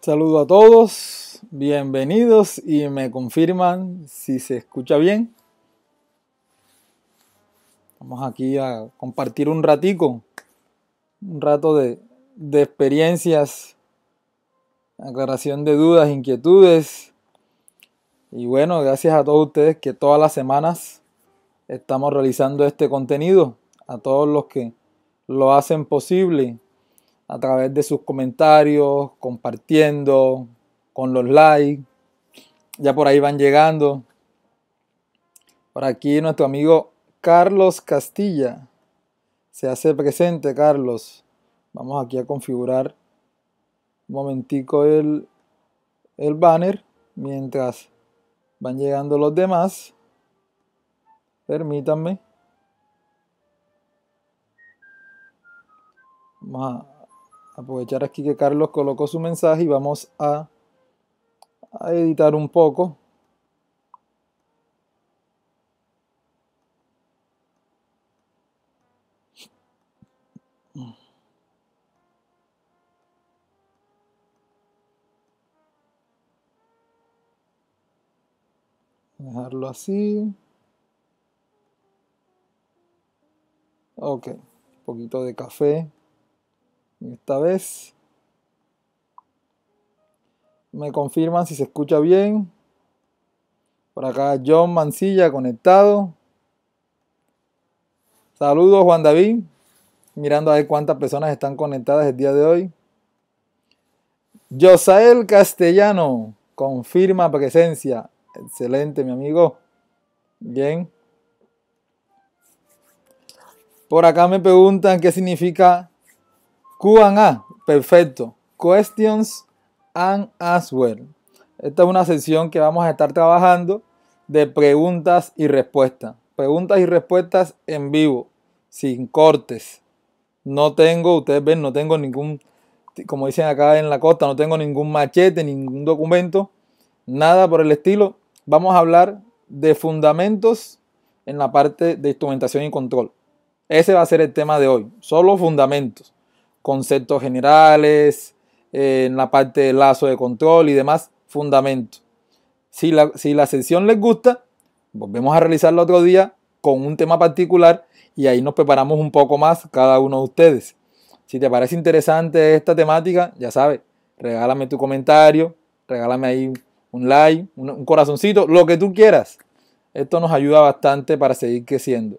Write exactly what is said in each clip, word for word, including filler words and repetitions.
Saludo a todos, bienvenidos y me confirman si se escucha bien. Vamos aquí a compartir un ratico, un rato de, de experiencias, aclaración de dudas, inquietudes. Y bueno, gracias a todos ustedes que todas las semanas estamos realizando este contenido, a todos los que lo hacen posible a través de sus comentarios, compartiendo, con los likes. Ya por ahí van llegando. Por aquí nuestro amigo Carlos Castilla se hace presente. Carlos, vamos aquí a configurar un momentico el, el banner mientras van llegando los demás. Permítanme. Vamos a aprovechar aquí que Carlos colocó su mensaje y vamos a, a editar un poco. Dejarlo así. Ok, un poquito de café. Esta vez me confirman si se escucha bien. Por acá John Mancilla conectado. Saludos Juan David. Mirando a ver cuántas personas están conectadas el día de hoy. Josael Castellano confirma presencia. Excelente, mi amigo. Bien. Por acá me preguntan qué significa Q and A. Perfecto. Questions and Answer. Esta es una sesión que vamos a estar trabajando de preguntas y respuestas. Preguntas y respuestas en vivo, sin cortes. No tengo, ustedes ven, no tengo ningún, como dicen acá en la costa, no tengo ningún machete, ningún documento, nada por el estilo. Vamos a hablar de fundamentos en la parte de instrumentación y control. Ese va a ser el tema de hoy, solo fundamentos, conceptos generales, eh, en la parte de lazo de control y demás, fundamentos. Si la, si la sesión les gusta, volvemos a realizarlo otro día con un tema particular y ahí nos preparamos un poco más cada uno de ustedes. Si te parece interesante esta temática, ya sabes, regálame tu comentario, regálame ahí un like, un, un corazoncito, lo que tú quieras. Esto nos ayuda bastante para seguir creciendo.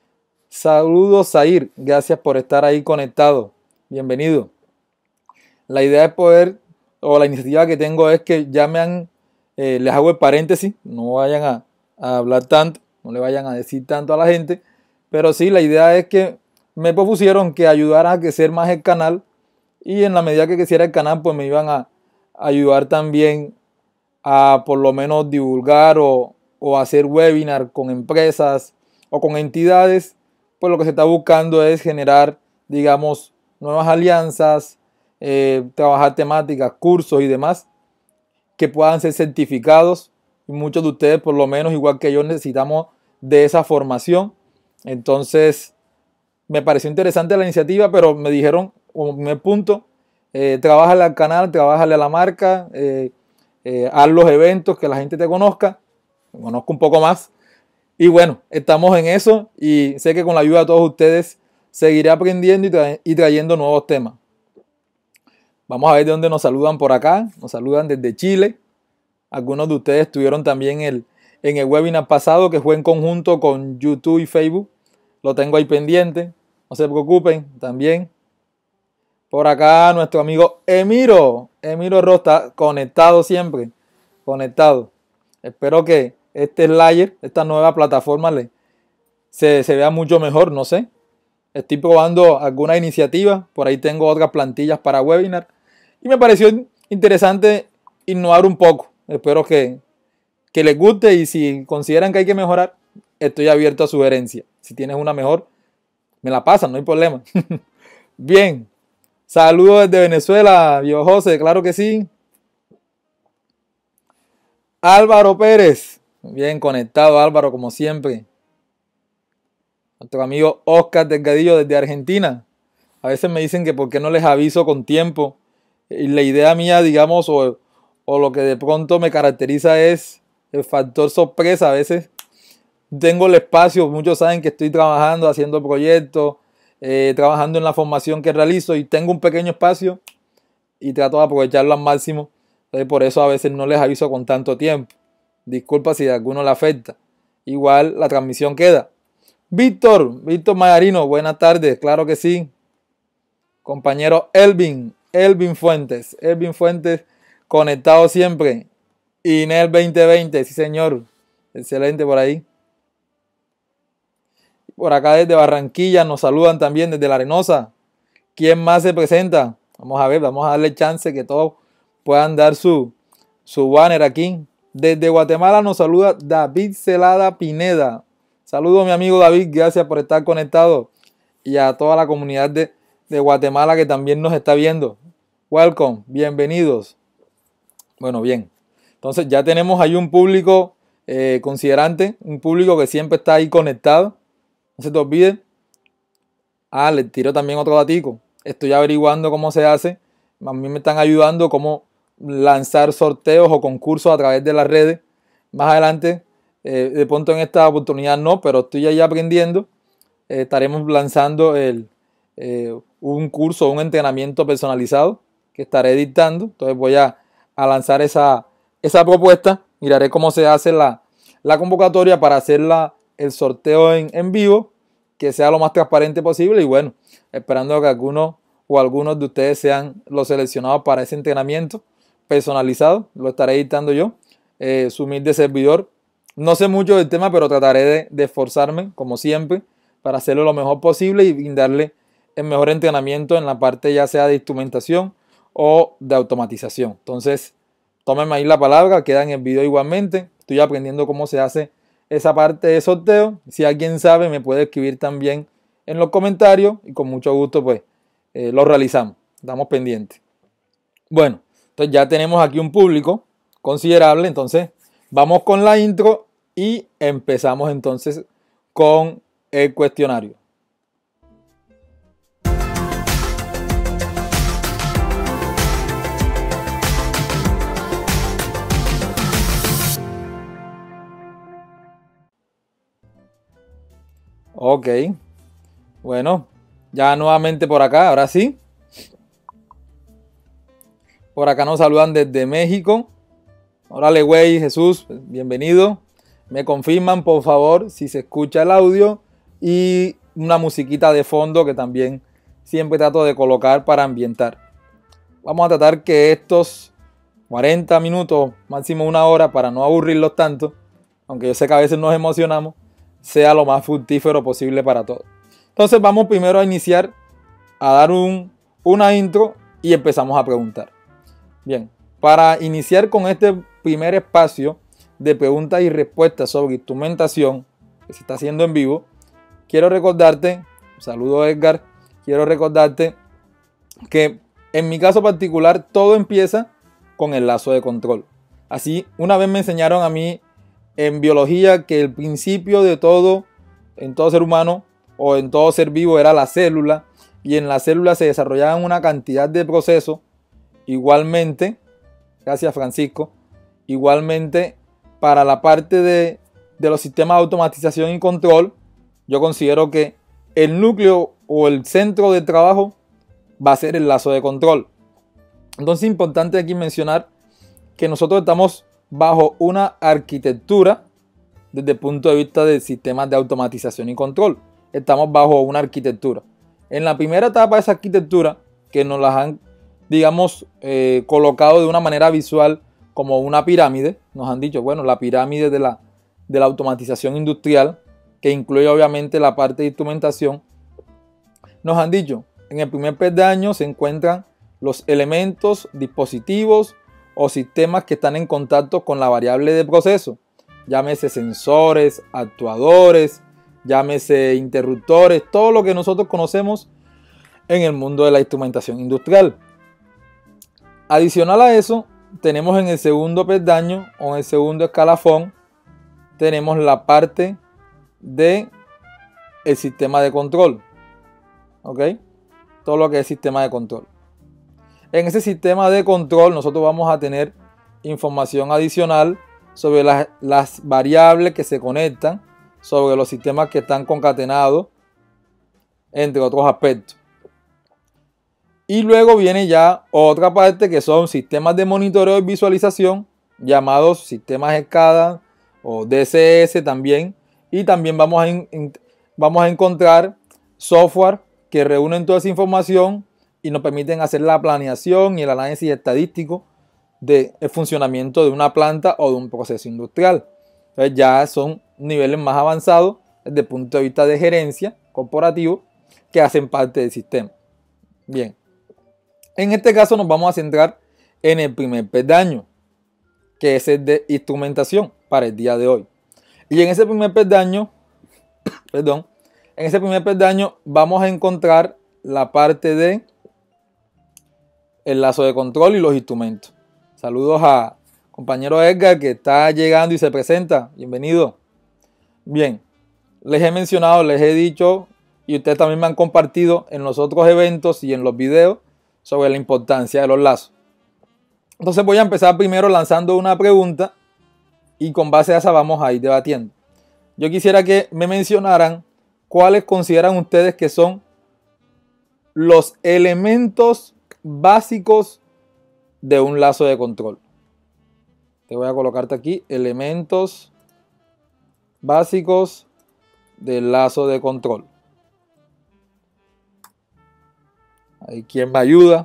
Saludos, Zair, gracias por estar ahí conectado. Bienvenido. La idea es poder, o la iniciativa que tengo es que ya me han, eh, les hago el paréntesis, no vayan a, a hablar tanto, no le vayan a decir tanto a la gente, pero sí, la idea es que me propusieron que ayudara a crecer más el canal y en la medida que creciera el canal, pues me iban a ayudar también a por lo menos divulgar o, o hacer webinar con empresas o con entidades. Pues lo que se está buscando es generar, digamos, nuevas alianzas, eh, trabajar temáticas, cursos y demás que puedan ser certificados. Y muchos de ustedes, por lo menos, igual que yo, necesitamos de esa formación. Entonces, me pareció interesante la iniciativa, pero me dijeron, como primer punto, eh, trabájale al canal, trabájale a la marca, eh, eh, haz los eventos, que la gente te conozca, me conozca un poco más. Y bueno, estamos en eso y sé que con la ayuda de todos ustedes seguiré aprendiendo y, tra y trayendo nuevos temas. Vamos a ver de dónde nos saludan por acá. Nos saludan desde Chile. Algunos de ustedes estuvieron también el, en el webinar pasado que fue en conjunto con YouTube y Facebook. Lo tengo ahí pendiente. No se preocupen también. Por acá nuestro amigo Emiro. Emiro Rosta, conectado siempre. Conectado. Espero que este Slayer, esta nueva plataforma, le, se, se vea mucho mejor, no sé. Estoy probando alguna iniciativa, por ahí tengo otras plantillas para webinar y me pareció interesante innovar un poco. Espero que, que les guste y si consideran que hay que mejorar, estoy abierto a sugerencias. Si tienes una mejor, me la pasan, no hay problema. Bien, saludos desde Venezuela, viejo José, claro que sí. Álvaro Pérez. Bien conectado Álvaro, como siempre. Nuestro amigo Oscar Delgadillo desde Argentina. A veces me dicen que por qué no les aviso con tiempo Y la idea mía, digamos, o, o lo que de pronto me caracteriza es el factor sorpresa. A veces tengo el espacio, muchos saben que estoy trabajando, haciendo proyectos, eh, trabajando en la formación que realizo y tengo un pequeño espacio y trato de aprovecharlo al máximo. Entonces, por eso a veces no les aviso con tanto tiempo. Disculpa si a alguno le afecta. Igual la transmisión queda. Víctor, Víctor Mayarino, buenas tardes, claro que sí. Compañero Elvin, Elvin Fuentes, Elvin Fuentes, conectado siempre. Inel veinte veinte, sí señor, excelente por ahí. Por acá desde Barranquilla nos saludan también desde La Arenosa. ¿Quién más se presenta? Vamos a ver, vamos a darle chance que todos puedan dar su, su banner aquí. Desde Guatemala nos saluda David Celada Pineda. Saludos mi amigo David, gracias por estar conectado. Y a toda la comunidad de, de Guatemala que también nos está viendo. Welcome, bienvenidos. Bueno, bien. Entonces ya tenemos ahí un público eh, considerante, un público que siempre está ahí conectado. No se te olvide. Ah, le tiro también otro datico. Estoy averiguando cómo se hace. A mí me están ayudando cómo lanzar sorteos o concursos a través de las redes. Más adelante, eh, de pronto en esta oportunidad no, pero estoy ahí aprendiendo. Eh, estaremos lanzando el, eh, un curso, un entrenamiento personalizado que estaré dictando. Entonces voy a, a lanzar esa, esa propuesta. Miraré cómo se hace la, la convocatoria para hacer la, el sorteo en, en vivo, que sea lo más transparente posible y bueno, esperando que algunos o algunos de ustedes sean los seleccionados para ese entrenamiento personalizado. Lo estaré editando yo, eh, su humilde servidor. No sé mucho del tema, pero trataré de, de esforzarme, como siempre, para hacerlo lo mejor posible y brindarle el mejor entrenamiento en la parte ya sea de instrumentación o de automatización. Entonces, tómenme ahí la palabra, queda en el video igualmente. Estoy aprendiendo cómo se hace esa parte de sorteo. Si alguien sabe, me puede escribir también en los comentarios y con mucho gusto pues eh, lo realizamos. Estamos pendientes. Bueno, entonces ya tenemos aquí un público considerable. Entonces vamos con la intro y empezamos entonces con el cuestionario. Ok, bueno, ya nuevamente por acá, ahora sí. Por acá nos saludan desde México. Órale, güey, Jesús, bienvenido. Me confirman, por favor, si se escucha el audio y una musiquita de fondo que también siempre trato de colocar para ambientar. Vamos a tratar que estos cuarenta minutos, máximo una hora, para no aburrirlos tanto, aunque yo sé que a veces nos emocionamos, sea lo más fructífero posible para todos. Entonces vamos primero a iniciar a dar un, una intro y empezamos a preguntar. Bien, para iniciar con este primer espacio de preguntas y respuestas sobre instrumentación que se está haciendo en vivo, quiero recordarte, saludo Edgar, quiero recordarte que en mi caso particular todo empieza con el lazo de control. Así, una vez me enseñaron a mí en biología que el principio de todo, en todo ser humano o en todo ser vivo era la célula, y en la célula se desarrollaban una cantidad de procesos. Igualmente, gracias Francisco, igualmente para la parte de, de los sistemas de automatización y control, yo considero que el núcleo o el centro de trabajo va a ser el lazo de control. Entonces es importante aquí mencionar que nosotros estamos bajo una arquitectura desde el punto de vista de sistemas de automatización y control. Estamos bajo una arquitectura. En la primera etapa de esa arquitectura, que nos las han, digamos, eh, colocado de una manera visual como una pirámide, nos han dicho, bueno, la pirámide de la, de la automatización industrial, que incluye obviamente la parte de instrumentación, nos han dicho, en el primer peldaño se encuentran los elementos, dispositivos o sistemas que están en contacto con la variable de proceso, llámese sensores, actuadores, llámese interruptores, todo lo que nosotros conocemos en el mundo de la instrumentación industrial. Adicional a eso, tenemos en el segundo peldaño o en el segundo escalafón, tenemos la parte de el sistema de control. ¿Ok? Todo lo que es sistema de control. En ese sistema de control nosotros vamos a tener información adicional sobre las, las variables que se conectan, sobre los sistemas que están concatenados, entre otros aspectos. Y luego viene ya otra parte que son sistemas de monitoreo y visualización, llamados sistemas SCADA o D C S también. Y también vamos a, in, vamos a encontrar software que reúnen toda esa información y nos permiten hacer la planeación y el análisis estadístico del funcionamiento de una planta o de un proceso industrial. Entonces ya son niveles más avanzados desde el punto de vista de gerencia corporativo que hacen parte del sistema. Bien, en este caso nos vamos a centrar en el primer peldaño, que es el de instrumentación para el día de hoy. Y en ese primer peldaño, perdón, en ese primer peldaño vamos a encontrar la parte de el lazo de control y los instrumentos. Saludos a compañero Edgar que está llegando y se presenta. Bienvenido. Bien, les he mencionado, les he dicho y ustedes también me han compartido en los otros eventos y en los videos sobre la importancia de los lazos. Entonces voy a empezar primero lanzando una pregunta y con base a esa vamos a ir debatiendo. Yo quisiera que me mencionaran cuáles consideran ustedes que son los elementos básicos de un lazo de control. Te voy a colocarte aquí elementos básicos del lazo de control. Ahí quien me ayuda.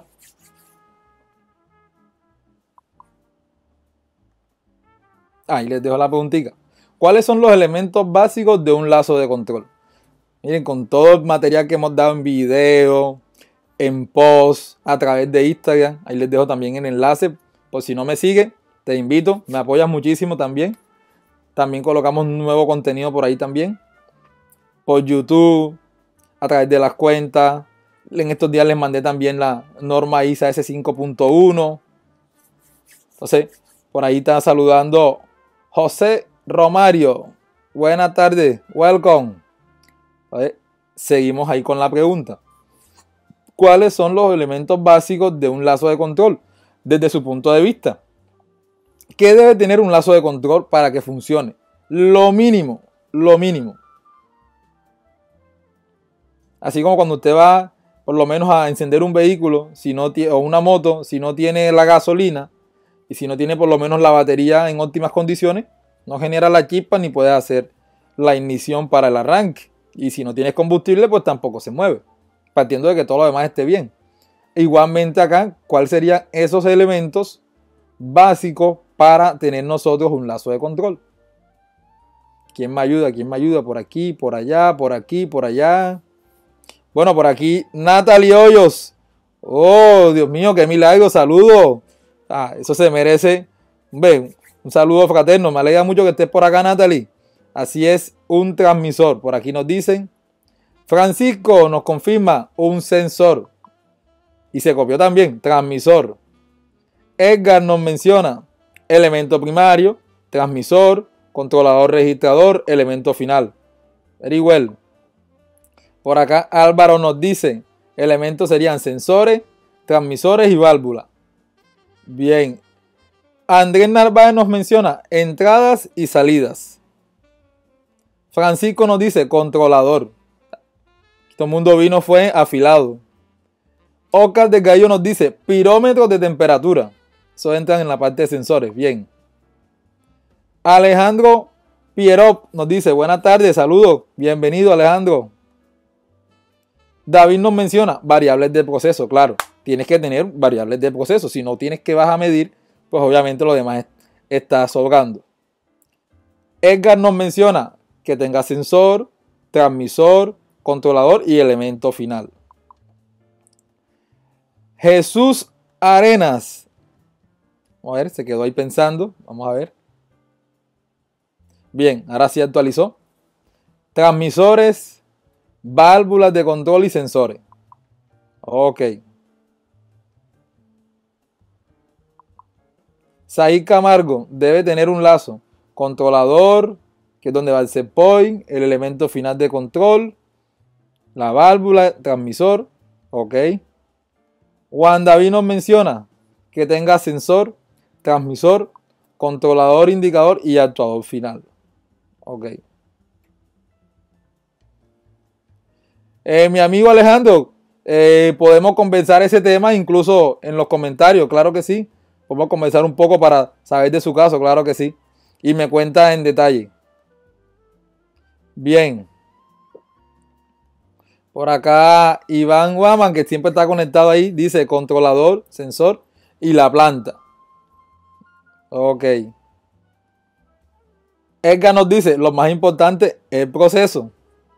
Ahí les dejo la preguntita. ¿Cuáles son los elementos básicos de un lazo de control? Miren, con todo el material que hemos dado en video, en post, a través de Instagram, ahí les dejo también el enlace. Por si no me sigue, te invito, me apoyas muchísimo también. También colocamos nuevo contenido por ahí también. Por YouTube, a través de las cuentas. En estos días les mandé también la norma I S A S cinco punto uno. Entonces, por ahí está saludando José Romario. Buenas tardes, welcome. A ver, seguimos ahí con la pregunta. ¿Cuáles son los elementos básicos de un lazo de control desde su punto de vista? ¿Qué debe tener un lazo de control para que funcione? Lo mínimo, lo mínimo. Así como cuando usted va por lo menos a encender un vehículo si no tiene, o una moto, si no tiene la gasolina y si no tiene por lo menos la batería en óptimas condiciones, no genera la chispa ni puede hacer la ignición para el arranque. Y si no tienes combustible, pues tampoco se mueve, partiendo de que todo lo demás esté bien. Igualmente acá, ¿cuáles serían esos elementos básicos para tener nosotros un lazo de control? ¿Quién me ayuda? ¿Quién me ayuda? Por aquí, por allá, por aquí, por allá. Bueno, por aquí Natalie Hoyos. Oh, Dios mío, qué milagro. Saludos. Ah, eso se merece. Ven, un saludo fraterno. Me alegra mucho que estés por acá, Natalie. Así es, un transmisor. Por aquí nos dicen. Francisco nos confirma un sensor. Y se copió también, transmisor. Edgar nos menciona elemento primario, transmisor, controlador registrador, elemento final. Very well. Por acá Álvaro nos dice, elementos serían sensores, transmisores y válvulas. Bien. Andrés Narváez nos menciona entradas y salidas. Francisco nos dice controlador. Todo el mundo vino fue afilado. Oscar de Gallo nos dice pirómetros de temperatura. Eso entran en la parte de sensores. Bien. Alejandro Pierop nos dice buenas tardes, saludos. Bienvenido, Alejandro. David nos menciona variables de proceso. Claro, tienes que tener variables de proceso. Si no tienes que vas a medir, pues obviamente lo demás está sobrando. Edgar nos menciona que tenga sensor, transmisor, controlador y elemento final. Jesús Arenas. Vamos a ver, se quedó ahí pensando. Vamos a ver. Bien, ahora sí actualizó. Transmisores, válvulas de control y sensores. Ok. Said Camargo debe tener un lazo. Controlador, que es donde va el set point, el elemento final de control, la válvula, transmisor. Ok. Juan David nos menciona que tenga sensor, transmisor, controlador, indicador y actuador final. Ok. Eh, mi amigo Alejandro, eh, podemos conversar ese tema incluso en los comentarios, claro que sí. Podemos conversar un poco para saber de su caso, claro que sí. Y me cuenta en detalle. Bien. Por acá Iván Guaman, que siempre está conectado ahí, dice controlador, sensor y la planta. Ok. Edgar nos dice, lo más importante es el proceso.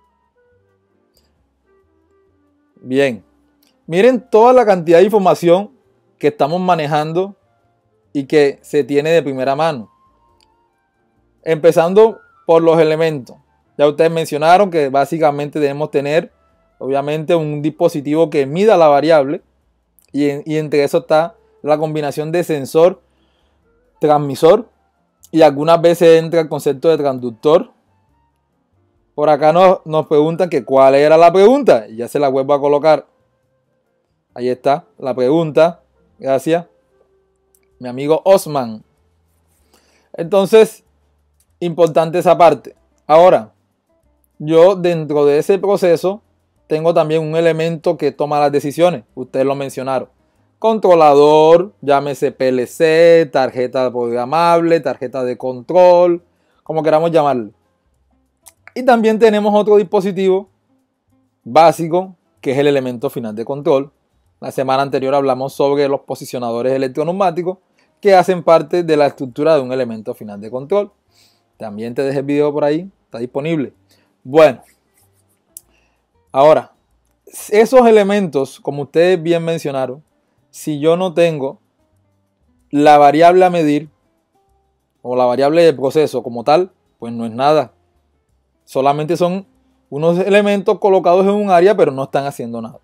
Bien. Miren toda la cantidad de información que estamos manejando y que se tiene de primera mano. Empezando por los elementos. Ya ustedes mencionaron que básicamente debemos tener, obviamente, un dispositivo que mida la variable. Y, en, y entre eso está la combinación de sensor, transmisor. Y algunas veces entra el concepto de transductor. Por acá nos, nos preguntan que cuál era la pregunta. Y ya se la vuelvo a colocar. Ahí está la pregunta. Gracias. Mi amigo Osman. Entonces, importante esa parte. Ahora, yo dentro de ese proceso tengo también un elemento que toma las decisiones. Ustedes lo mencionaron. Controlador, llámese P L C, tarjeta programable, tarjeta de control, como queramos llamarlo. Y también tenemos otro dispositivo básico, que es el elemento final de control. La semana anterior hablamos sobre los posicionadores electroneumáticos que hacen parte de la estructura de un elemento final de control. También te dejé el video por ahí, está disponible. Bueno, ahora, esos elementos, como ustedes bien mencionaron, si yo no tengo la variable a medir o la variable de proceso como tal, pues no es nada. Solamente son unos elementos colocados en un área, pero no están haciendo nada.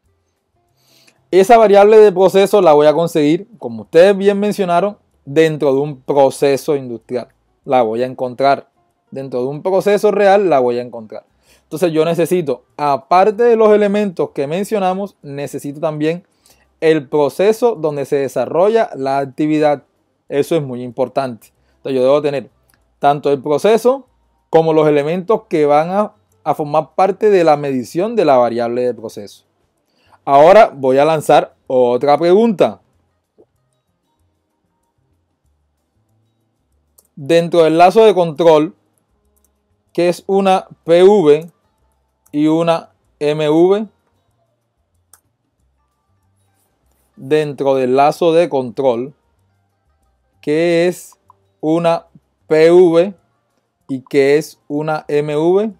Esa variable de proceso la voy a conseguir, como ustedes bien mencionaron, dentro de un proceso industrial. La voy a encontrar. Dentro de un proceso real la voy a encontrar. Entonces yo necesito, aparte de los elementos que mencionamos, necesito también el proceso donde se desarrolla la actividad. Eso es muy importante. Entonces yo debo tener tanto el proceso como los elementos que van a, a formar parte de la medición de la variable de proceso. Ahora voy a lanzar otra pregunta. Dentro del lazo de control, ¿qué es una P V y una M V? Dentro del lazo de control, ¿qué es una P V y qué es una M V?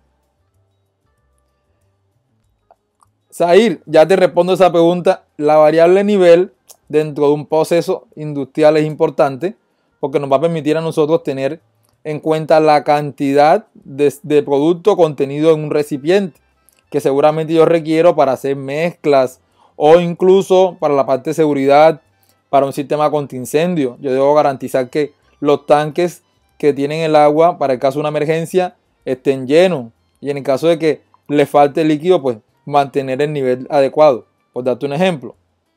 Zahir, ya te respondo esa pregunta. La variable nivel dentro de un proceso industrial es importante porque nos va a permitir a nosotros tener en cuenta la cantidad de, de producto contenido en un recipiente que seguramente yo requiero para hacer mezclas o incluso para la parte de seguridad, para un sistema contra incendio. Yo debo garantizar que los tanques que tienen el agua para el caso de una emergencia estén llenos y en el caso de que le falte líquido, pues mantener el nivel adecuado. Por darte un ejemplo.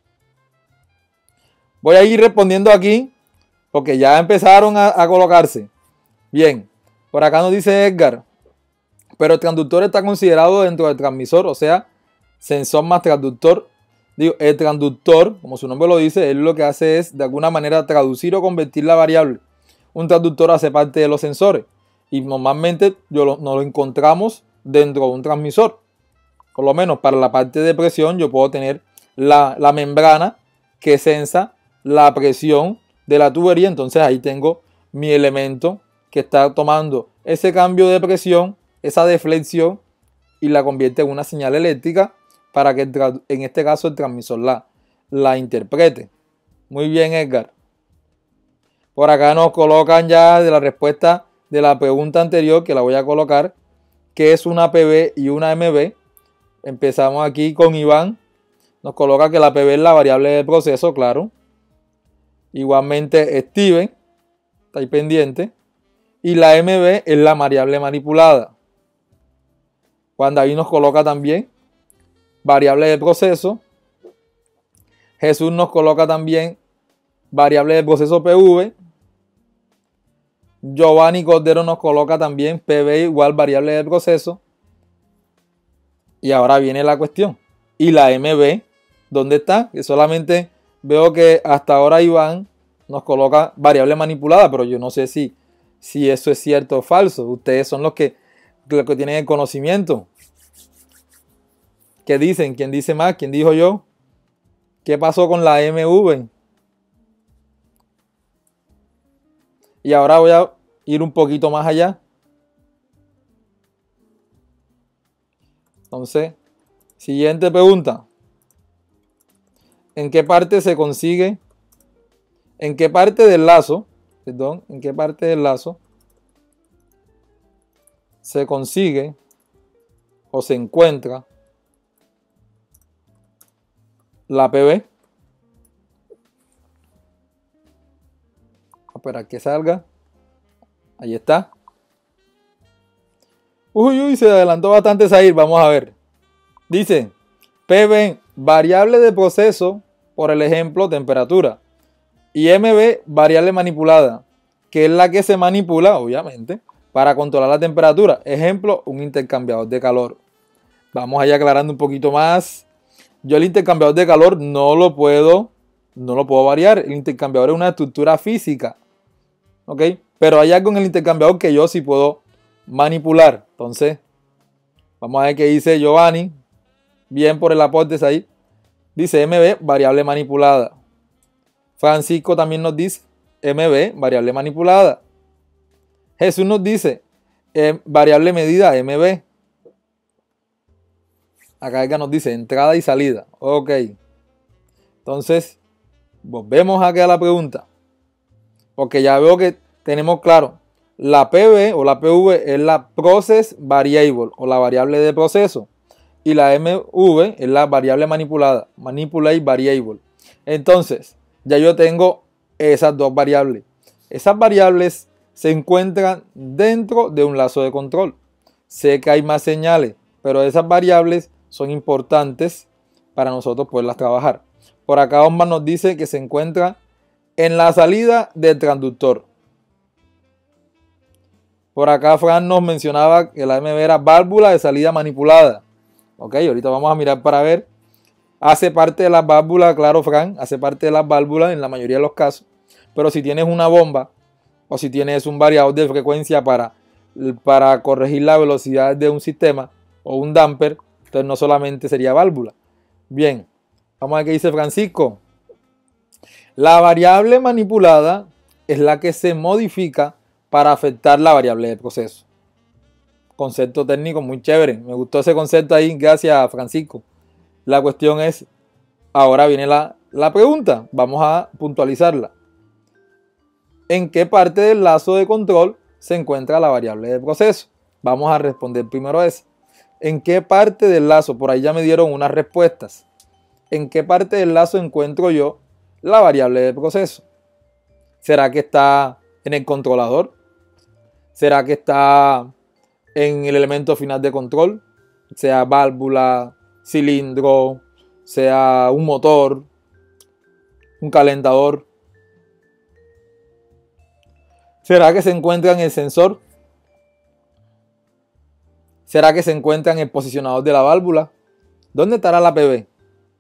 Voy a ir respondiendo aquí porque ya empezaron a, a colocarse. Bien, por acá nos dice Edgar, pero el transductor está considerado dentro del transmisor, o sea, sensor más transductor. Digo, el transductor, como su nombre lo dice, él lo que hace es de alguna manera traducir o convertir la variable. Un transductor hace parte de los sensores y normalmente yo lo, nos lo encontramos dentro de un transmisor. Por lo menos para la parte de presión yo puedo tener la, la membrana que sensa la presión de la tubería. Entonces ahí tengo mi elemento que está tomando ese cambio de presión, esa deflexión y la convierte en una señal eléctrica para que el, en este caso el transmisor la, la interprete. Muy bien, Edgar. Por acá nos colocan ya de la respuesta de la pregunta anterior, que la voy a colocar, que es una P V y una M V. Empezamos aquí con Iván. Nos coloca que la P V es la variable de proceso, claro. Igualmente Steven, está ahí pendiente. Y la M V es la variable manipulada. Juan David nos coloca también variable de proceso. Jesús nos coloca también variable de proceso P V. Giovanni Cordero nos coloca también P B igual variable de proceso. Y ahora viene la cuestión. ¿Y la M B? ¿Dónde está? Que solamente veo que hasta ahora Iván nos coloca variable manipulada, pero yo no sé si, si eso es cierto o falso. Ustedes son los que, los que tienen el conocimiento. ¿Qué dicen? ¿Quién dice más? ¿Quién dijo yo? ¿Qué pasó con la M V? Y ahora voy a ir un poquito más allá. Entonces, siguiente pregunta. ¿En qué parte se consigue? ¿En qué parte del lazo? Perdón, ¿en qué parte del lazo se consigue o se encuentra la P B? Espera que salga. Ahí está. Uy, uy, se adelantó bastante Zahir. Vamos a ver. Dice, P B, variable de proceso, por el ejemplo, temperatura. Y M B, variable manipulada, que es la que se manipula, obviamente, para controlar la temperatura. Ejemplo, un intercambiador de calor. Vamos allá aclarando un poquito más. Yo el intercambiador de calor no lo puedo, no lo puedo variar. El intercambiador es una estructura física. ¿Ok? Pero hay algo en el intercambiador que yo sí puedo manipular. Entonces, vamos a ver qué dice Giovanni. Bien por el aporte ahí. Dice M B, variable manipulada. Francisco también nos dice M B, variable manipulada. Jesús nos dice eh, variable medida M B. Acá nos dice entrada y salida. Ok. Entonces, volvemos aquí a la pregunta. Porque ya veo que tenemos claro. La P B o la P V es la process variable o la variable de proceso. Y la M V es la variable manipulada. Manipulate variable. Entonces, ya yo tengo esas dos variables. Esas variables se encuentran dentro de un lazo de control. Sé que hay más señales, pero esas variables son importantes para nosotros poderlas trabajar. Por acá Osman nos dice que se encuentra en la salida del transductor. Por acá Fran nos mencionaba que la M B era válvula de salida manipulada. Ok, ahorita vamos a mirar para ver. Hace parte de las válvulas, claro Fran, hace parte de las válvulas en la mayoría de los casos. Pero si tienes una bomba o si tienes un variador de frecuencia para, para corregir la velocidad de un sistema o un damper, entonces no solamente sería válvula. Bien, vamos a ver qué dice Francisco. La variable manipulada es la que se modifica para afectar la variable de proceso. Concepto técnico muy chévere. Me gustó ese concepto ahí. Gracias, Francisco. La cuestión es, ahora viene la, la pregunta. Vamos a puntualizarla. ¿En qué parte del lazo de control se encuentra la variable de proceso? Vamos a responder primero eso. ¿En qué parte del lazo? Por ahí ya me dieron unas respuestas. ¿En qué parte del lazo encuentro yo la variable de proceso? ¿Será que está en el controlador? ¿Será que está en el elemento final de control? Sea válvula, cilindro, sea un motor, un calentador. ¿Será que se encuentra en el sensor? ¿Será que se encuentra en el posicionador de la válvula? ¿Dónde estará la P B?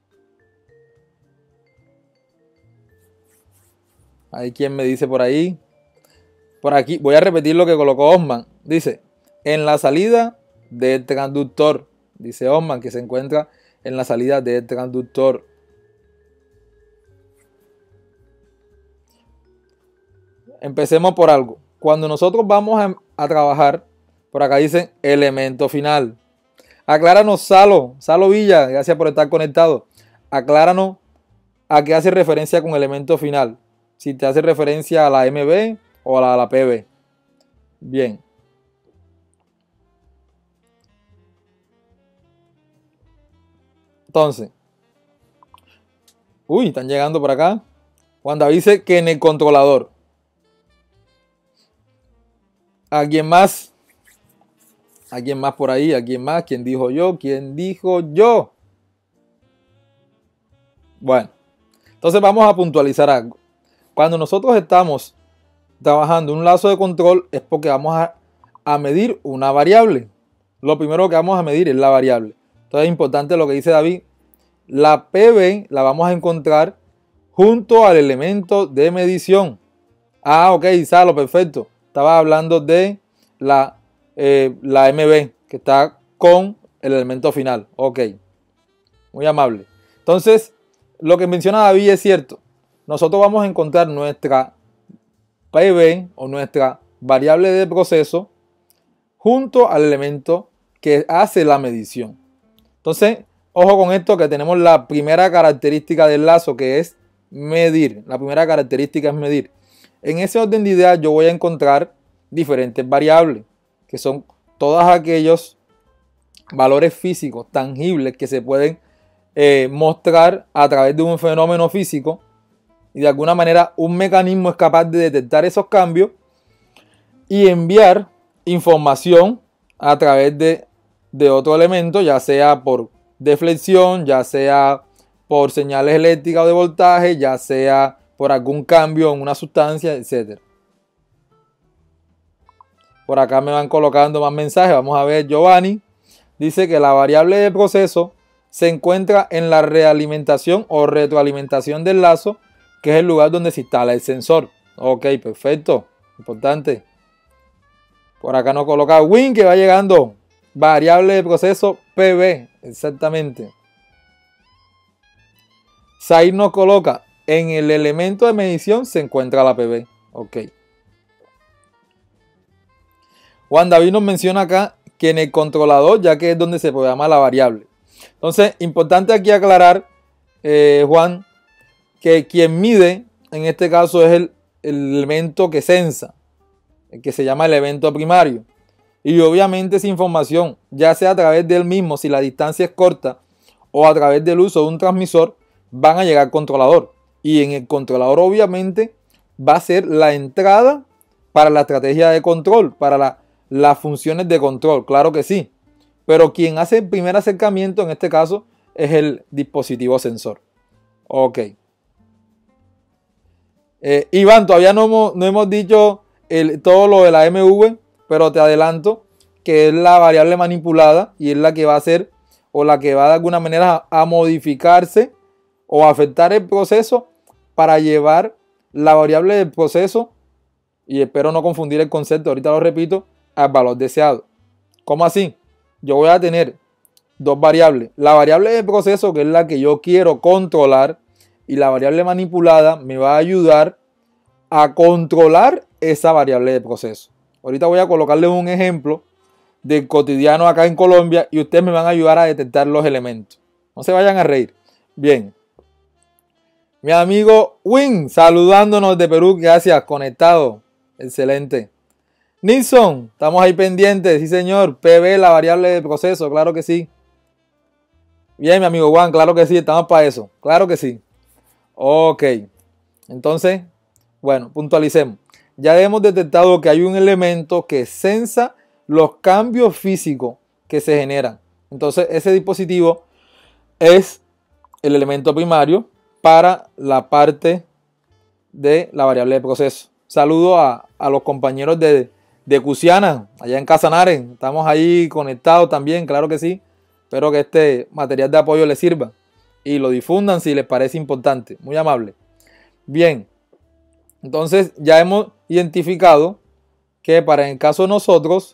Hay quien me dice por ahí. Por aquí, voy a repetir lo que colocó Osman. Dice, en la salida del transductor. Dice Osman que se encuentra en la salida del transductor. Empecemos por algo. Cuando nosotros vamos a, a trabajar, por acá dicen elemento final. Acláranos, Salo. Salo Villa, gracias por estar conectado. Acláranos a qué hace referencia con elemento final. Si te hace referencia a la M B o a la, a la P B. Bien. Entonces. Uy, están llegando por acá. Juan David dice que en el controlador. ¿Alguien más? ¿Alguien más por ahí? ¿Alguien más? ¿Quién dijo yo? ¿Quién dijo yo? Bueno. Entonces vamos a puntualizar algo. Cuando nosotros estamos trabajando un lazo de control es porque vamos a, a medir una variable. Lo primero que vamos a medir es la variable. Entonces es importante lo que dice David. La P B la vamos a encontrar junto al elemento de medición. Ah, ok, Salo, perfecto. Estaba hablando de la, eh, la M B que está con el elemento final. Ok, muy amable. Entonces, lo que menciona David es cierto. Nosotros vamos a encontrar nuestra P B o nuestra variable de proceso junto al elemento que hace la medición. Entonces, ojo con esto, que tenemos la primera característica del lazo, que es medir. La primera característica es medir. En ese orden de ideas yo voy a encontrar diferentes variables, que son todos aquellos valores físicos tangibles que se pueden eh, mostrar a través de un fenómeno físico, y de alguna manera un mecanismo es capaz de detectar esos cambios y enviar información a través de, de otro elemento, ya sea por deflexión, ya sea por señales eléctricas o de voltaje, ya sea por algún cambio en una sustancia, etcétera. Por acá me van colocando más mensajes. Vamos a ver, Giovanni dice que la variable de proceso se encuentra en la realimentación o retroalimentación del lazo, que es el lugar donde se instala el sensor. Ok, perfecto, importante. Por acá nos coloca Win, que va llegando. Variable de proceso P B, exactamente. Said nos coloca, en el elemento de medición se encuentra la P B. Ok. Juan David nos menciona acá que en el controlador, ya que es donde se programa la variable. Entonces, importante aquí aclarar, eh, Juan, que quien mide, en este caso, es el, el elemento que sensa, el que se llama el elemento primario. Y obviamente esa información, ya sea a través del mismo, si la distancia es corta, o a través del uso de un transmisor, van a llegar al controlador. Y en el controlador obviamente va a ser la entrada para la estrategia de control, para la, las funciones de control, claro que sí. Pero quien hace el primer acercamiento en este caso es el dispositivo sensor. Ok. Eh, Iván, todavía no hemos, no hemos dicho el, todo lo de la M V, pero te adelanto que es la variable manipulada y es la que va a hacer o la que va de alguna manera a, a modificarse o a afectar el proceso para llevar la variable del proceso, y espero no confundir el concepto, ahorita lo repito, al valor deseado. ¿Cómo así? Yo voy a tener dos variables. La variable del proceso, que es la que yo quiero controlar, y la variable manipulada me va a ayudar a controlar esa variable de proceso. Ahorita voy a colocarles un ejemplo del cotidiano acá en Colombia y ustedes me van a ayudar a detectar los elementos. No se vayan a reír. Bien. Mi amigo Win, saludándonos de Perú. Gracias, conectado. Excelente. Nilson, estamos ahí pendientes. Sí, señor. P B, la variable de proceso. Claro que sí. Bien, mi amigo Juan. Claro que sí. Estamos para eso. Claro que sí. Ok. Entonces, bueno, puntualicemos. Ya hemos detectado que hay un elemento que sensa los cambios físicos que se generan. Entonces, ese dispositivo es el elemento primario para la parte de la variable de proceso. Saludo a, a los compañeros de, de Cusiana, allá en Casanare. Estamos ahí conectados también, claro que sí. Espero que este material de apoyo les sirva y lo difundan si les parece importante. Muy amable. Bien, entonces ya hemos identificado que para el caso de nosotros,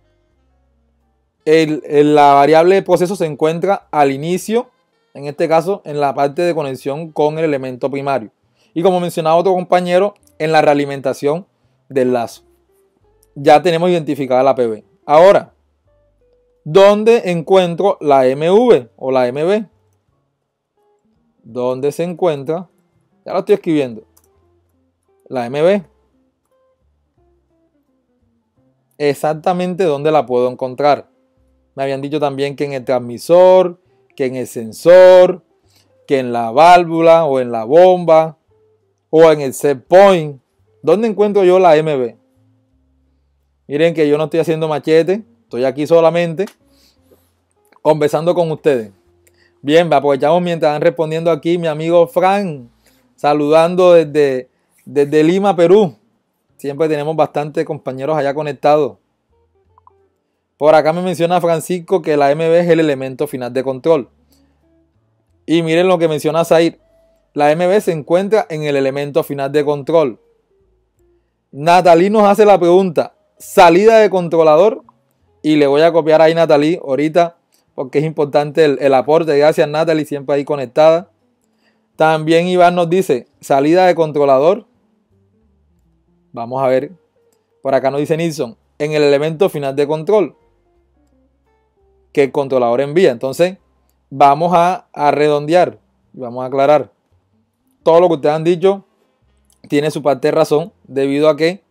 el, el, la variable de proceso se encuentra al inicio, en este caso en la parte de conexión con el elemento primario. Y como mencionaba otro compañero, en la realimentación del lazo. Ya tenemos identificada la P B. Ahora, ¿dónde encuentro la M V o la M B? ¿Dónde se encuentra? Ya lo estoy escribiendo. La M B. Exactamente dónde la puedo encontrar. Me habían dicho también que en el transmisor, que en el sensor, que en la válvula o en la bomba o en el set point. ¿Dónde encuentro yo la M B? Miren que yo no estoy haciendo machete, estoy aquí solamente conversando con ustedes. Bien, aprovechamos mientras van respondiendo aquí mi amigo Fran. saludando desde, desde Lima, Perú. Siempre tenemos bastantes compañeros allá conectados. Por acá me menciona Francisco que la M B es el elemento final de control. Y miren lo que menciona Zair. La M B se encuentra en el elemento final de control. Natalie nos hace la pregunta, salida de controlador. Y le voy a copiar ahí Natalie ahorita, porque es importante el, el aporte. Gracias Natalie, siempre ahí conectada. También Iván nos dice, salida de controlador. Vamos a ver. Por acá nos dice Nilsson, en el elemento final de control que el controlador envía. Entonces, vamos a, a redondear. Vamos a aclarar. Todo lo que ustedes han dicho tiene su parte de razón, debido a que,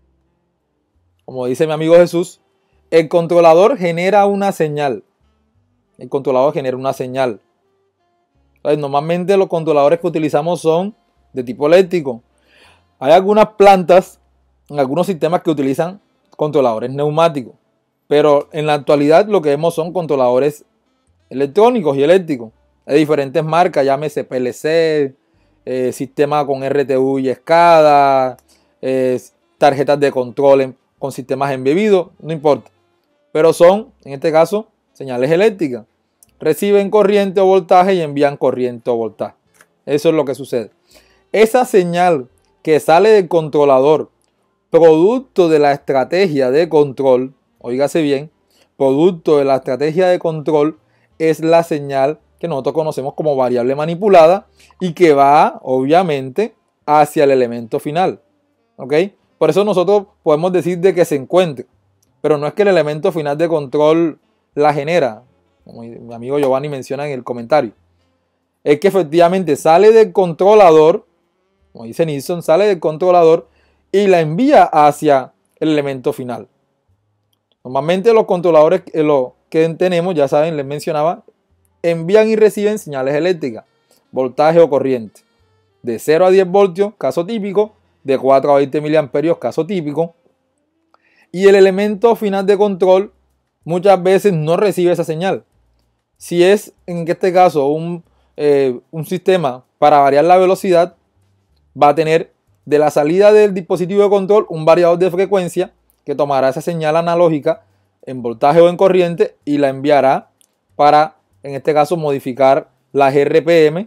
como dice mi amigo Jesús, el controlador genera una señal. El controlador genera una señal. Entonces, normalmente los controladores que utilizamos son de tipo eléctrico. Hay algunas plantas, en algunos sistemas que utilizan controladores neumáticos. Pero en la actualidad lo que vemos son controladores electrónicos y eléctricos. Hay diferentes marcas, llámese P L C, eh, sistema con R T U y SCADA, eh, tarjetas de control en, con sistemas embebidos, no importa. Pero son, en este caso, señales eléctricas. Reciben corriente o voltaje y envían corriente o voltaje. Eso es lo que sucede. Esa señal que sale del controlador, producto de la estrategia de control, óigase bien, producto de la estrategia de control, es la señal que nosotros conocemos como variable manipulada y que va, obviamente, hacia el elemento final. ¿Ok? Por eso nosotros podemos decir de que se encuentre, pero no es que el elemento final de control la genera, como mi amigo Giovanni menciona en el comentario. Es que efectivamente sale del controlador, como dice Nilsson, sale del controlador y la envía hacia el elemento final. Normalmente los controladores eh, lo que tenemos, ya saben, les mencionaba, envían y reciben señales eléctricas, voltaje o corriente. De cero a diez voltios, caso típico, de cuatro a veinte miliamperios, caso típico. Y el elemento final de control muchas veces no recibe esa señal. Si es, en este caso, un, eh, un sistema para variar la velocidad, va a tener de la salida del dispositivo de control un variador de frecuencia que tomará esa señal analógica en voltaje o en corriente y la enviará para, en este caso, modificar las R P M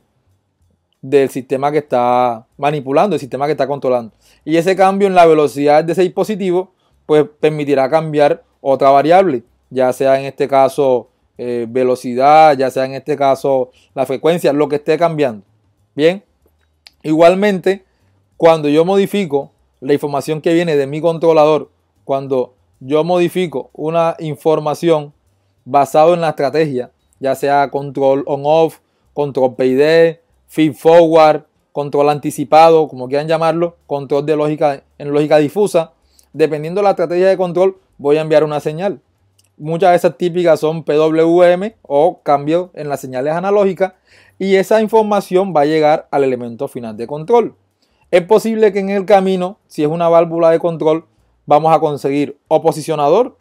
del sistema que está manipulando, el sistema que está controlando. Y ese cambio en la velocidad de ese dispositivo, pues permitirá cambiar otra variable, ya sea en este caso eh, velocidad, ya sea en este caso la frecuencia, lo que esté cambiando. Bien, igualmente, cuando yo modifico la información que viene de mi controlador, cuando yo modifico una información basado en la estrategia, ya sea control on-off, control P I D, feed forward, control anticipado, como quieran llamarlo, control de lógica en lógica difusa, dependiendo de la estrategia de control, voy a enviar una señal. Muchas de esas típicas son P W M o cambio en las señales analógicas y esa información va a llegar al elemento final de control. Es posible que en el camino, si es una válvula de control, vamos a conseguir o posicionador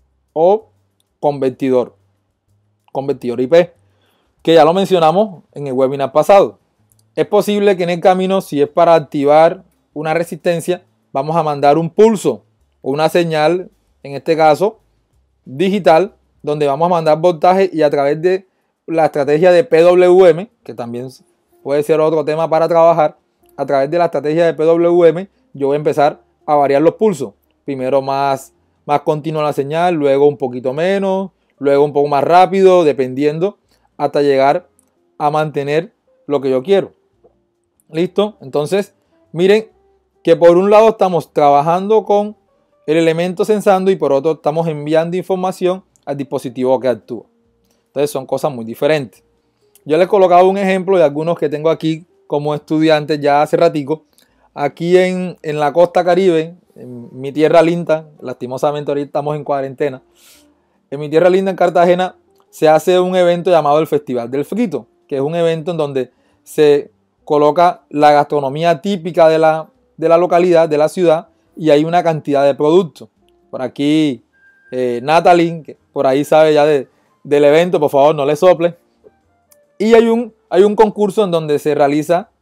o convertidor. Convertidor I P, que ya lo mencionamos en el webinar pasado. Es posible que en el camino, si es para activar una resistencia, vamos a mandar un pulso o una señal, en este caso digital, donde vamos a mandar voltaje y a través de la estrategia de P W M, que también puede ser otro tema para trabajar, a través de la estrategia de P W M, yo voy a empezar a variar los pulsos. Primero más, más continua la señal, luego un poquito menos, luego un poco más rápido, dependiendo, hasta llegar a mantener lo que yo quiero. ¿Listo? Entonces, miren que por un lado estamos trabajando con el elemento sensando y por otro estamos enviando información al dispositivo que actúa. Entonces son cosas muy diferentes. Yo les he colocado un ejemplo de algunos que tengo aquí como estudiantes ya hace ratico. Aquí en, en la costa Caribe, en mi tierra linda, lastimosamente ahorita estamos en cuarentena, en mi tierra linda en Cartagena se hace un evento llamado el Festival del Frito, que es un evento en donde se coloca la gastronomía típica de la, de la localidad, de la ciudad, y hay una cantidad de productos. Por aquí eh, Natalie, que por ahí sabe ya de, del evento, por favor no le sople. Y hay un, hay un concurso en donde se realiza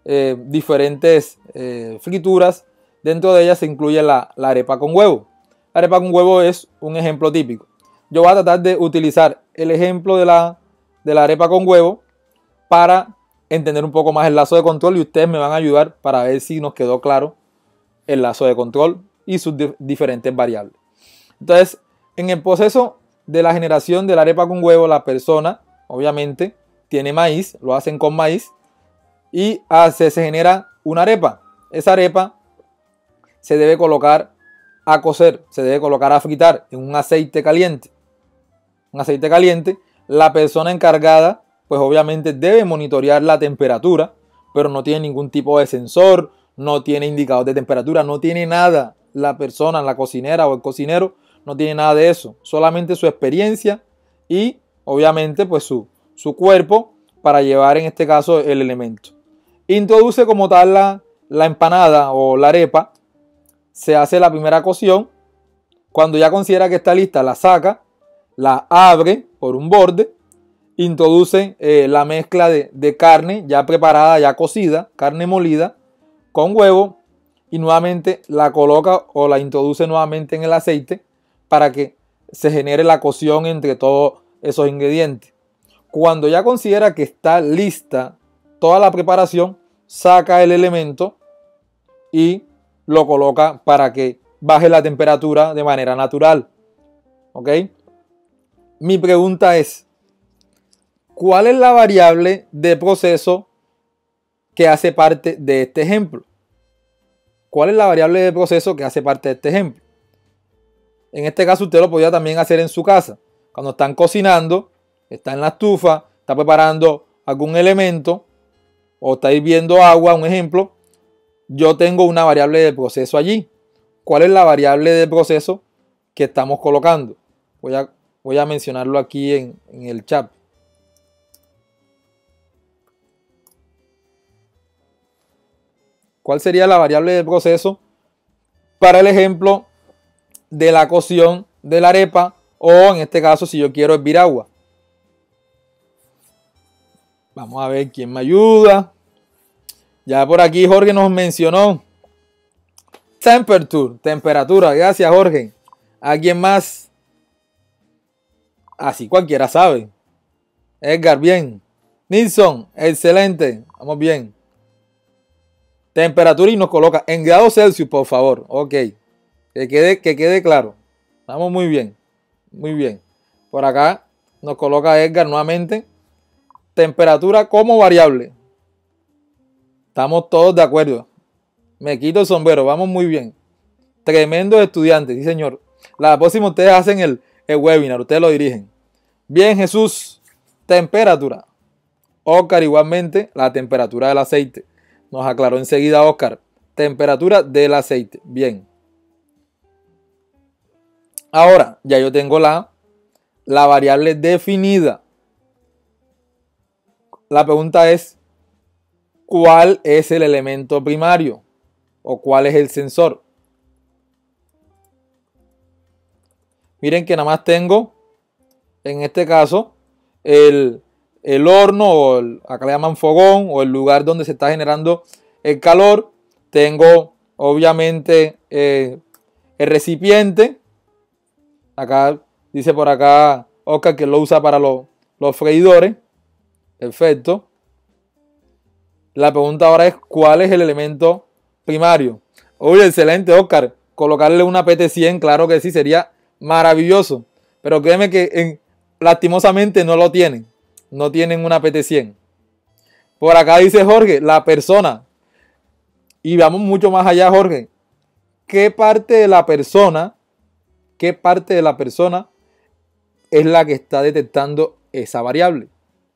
eh, diferentes eh, frituras. Dentro de ellas se incluye la, la arepa con huevo. La arepa con huevo es un ejemplo típico. Yo voy a tratar de utilizar el ejemplo de la, de la arepa con huevo para entender un poco más el lazo de control y ustedes me van a ayudar para ver si nos quedó claro el lazo de control y sus di- diferentes variables. Entonces, en el proceso de la generación de la arepa con huevo, la persona obviamente tiene maíz, lo hacen con maíz y hace, se genera una arepa. Esa arepa se debe colocar a cocer, se debe colocar a fritar en un aceite caliente. Un aceite caliente, la persona encargada pues obviamente debe monitorear la temperatura, pero no tiene ningún tipo de sensor, no tiene indicador de temperatura, no tiene nada. La persona, la cocinera o el cocinero no tiene nada de eso, solamente su experiencia y obviamente pues su, su cuerpo para llevar en este caso el elemento. Introduce como tal la, la empanada o la arepa, se hace la primera cocción, cuando ya considera que está lista la saca, la abre por un borde, introduce eh, la mezcla de, de carne ya preparada, ya cocida, carne molida con huevo y nuevamente la coloca o la introduce nuevamente en el aceite para que se genere la cocción entre todos esos ingredientes. Cuando ya considera que está lista toda la preparación, saca el elemento y lo coloca para que baje la temperatura de manera natural. ¿Ok? Mi pregunta es, ¿cuál es la variable de proceso que hace parte de este ejemplo? ¿Cuál es la variable de proceso que hace parte de este ejemplo? En este caso usted lo podría también hacer en su casa. Cuando están cocinando, está en la estufa, está preparando algún elemento o está hirviendo agua, un ejemplo, yo tengo una variable de proceso allí. ¿Cuál es la variable de proceso que estamos colocando? Voy a, voy a mencionarlo aquí en, en el chat. ¿Cuál sería la variable de proceso para el ejemplo de la cocción de la arepa o en este caso si yo quiero hervir agua? Vamos a ver quién me ayuda. Ya por aquí Jorge nos mencionó temperature, temperatura. Gracias Jorge. ¿Alguien más? Así cualquiera sabe. Edgar, bien. Nilsson, excelente. Vamos bien. Temperatura y nos coloca en grados Celsius, por favor. Ok. Que quede, que quede claro. Vamos muy bien. Muy bien. Por acá nos coloca Edgar nuevamente. Temperatura como variable. Estamos todos de acuerdo. Me quito el sombrero. Vamos muy bien. Tremendos estudiantes. Sí, señor. La próxima ustedes hacen el, el webinar. Ustedes lo dirigen. Bien, Jesús. Temperatura. Oscar igualmente. La temperatura del aceite. Nos aclaró enseguida Oscar. Temperatura del aceite. Bien. Ahora, ya yo tengo la, la variable definida. La pregunta es, ¿cuál es el elemento primario? ¿O cuál es el sensor? Miren que nada más tengo, en este caso, el, el horno, o el, acá le llaman fogón, o el lugar donde se está generando el calor. Tengo, obviamente, eh, el recipiente. Acá dice por acá Oscar que lo usa para los, los freidores. Perfecto. La pregunta ahora es, ¿cuál es el elemento primario? Uy, excelente, Oscar. Colocarle una P T cien, claro que sí, sería maravilloso. Pero créeme que en, lastimosamente no lo tienen. No tienen una P T cien. Por acá dice Jorge, la persona. Y vamos mucho más allá, Jorge. ¿Qué parte de la persona, qué parte de la persona es la que está detectando esa variable?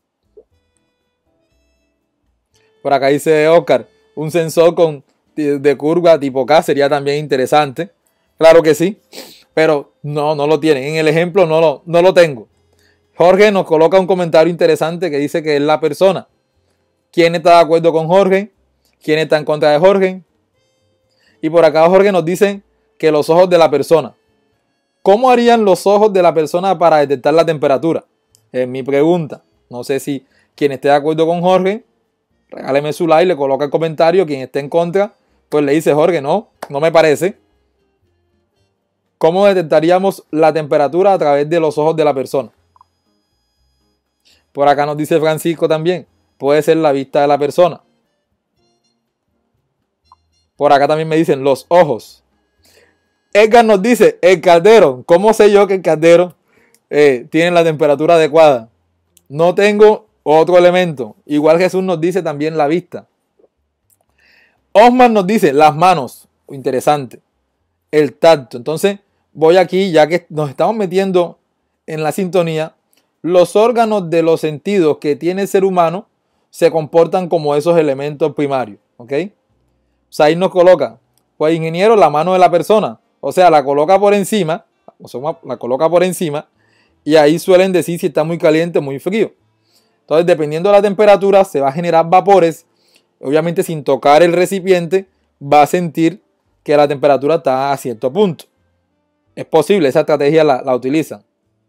Por acá dice Oscar, un sensor con, de curva tipo K sería también interesante. Claro que sí, pero no, no lo tienen. En el ejemplo no lo, no lo tengo. Jorge nos coloca un comentario interesante que dice que es la persona. ¿Quién está de acuerdo con Jorge? ¿Quién está en contra de Jorge? Y por acá Jorge nos dice que los ojos de la persona. ¿Cómo harían los ojos de la persona para detectar la temperatura? Es mi pregunta. No sé si quien esté de acuerdo con Jorge regáleme su like, le coloca el comentario. Quien esté en contra, pues le dice, Jorge, no, no me parece. ¿Cómo detectaríamos la temperatura a través de los ojos de la persona? Por acá nos dice Francisco también, puede ser la vista de la persona. Por acá también me dicen los ojos. Edgar nos dice, el caldero. ¿Cómo sé yo que el caldero eh, tiene la temperatura adecuada? No tengo otro elemento. Igual Jesús nos dice también la vista. Osman nos dice las manos. Interesante. El tacto. Entonces voy aquí, ya que nos estamos metiendo en la sintonía, los órganos de los sentidos que tiene el ser humano se comportan como esos elementos primarios. ¿Ok? O sea, ahí nos coloca, pues ingeniero, la mano de la persona. O sea, la coloca por encima, o sea, la coloca por encima, y ahí suelen decir si está muy caliente o muy frío. Entonces, dependiendo de la temperatura, se va a generar vapores. Obviamente, sin tocar el recipiente, va a sentir que la temperatura está a cierto punto. Es posible, esa estrategia la, la utilizan.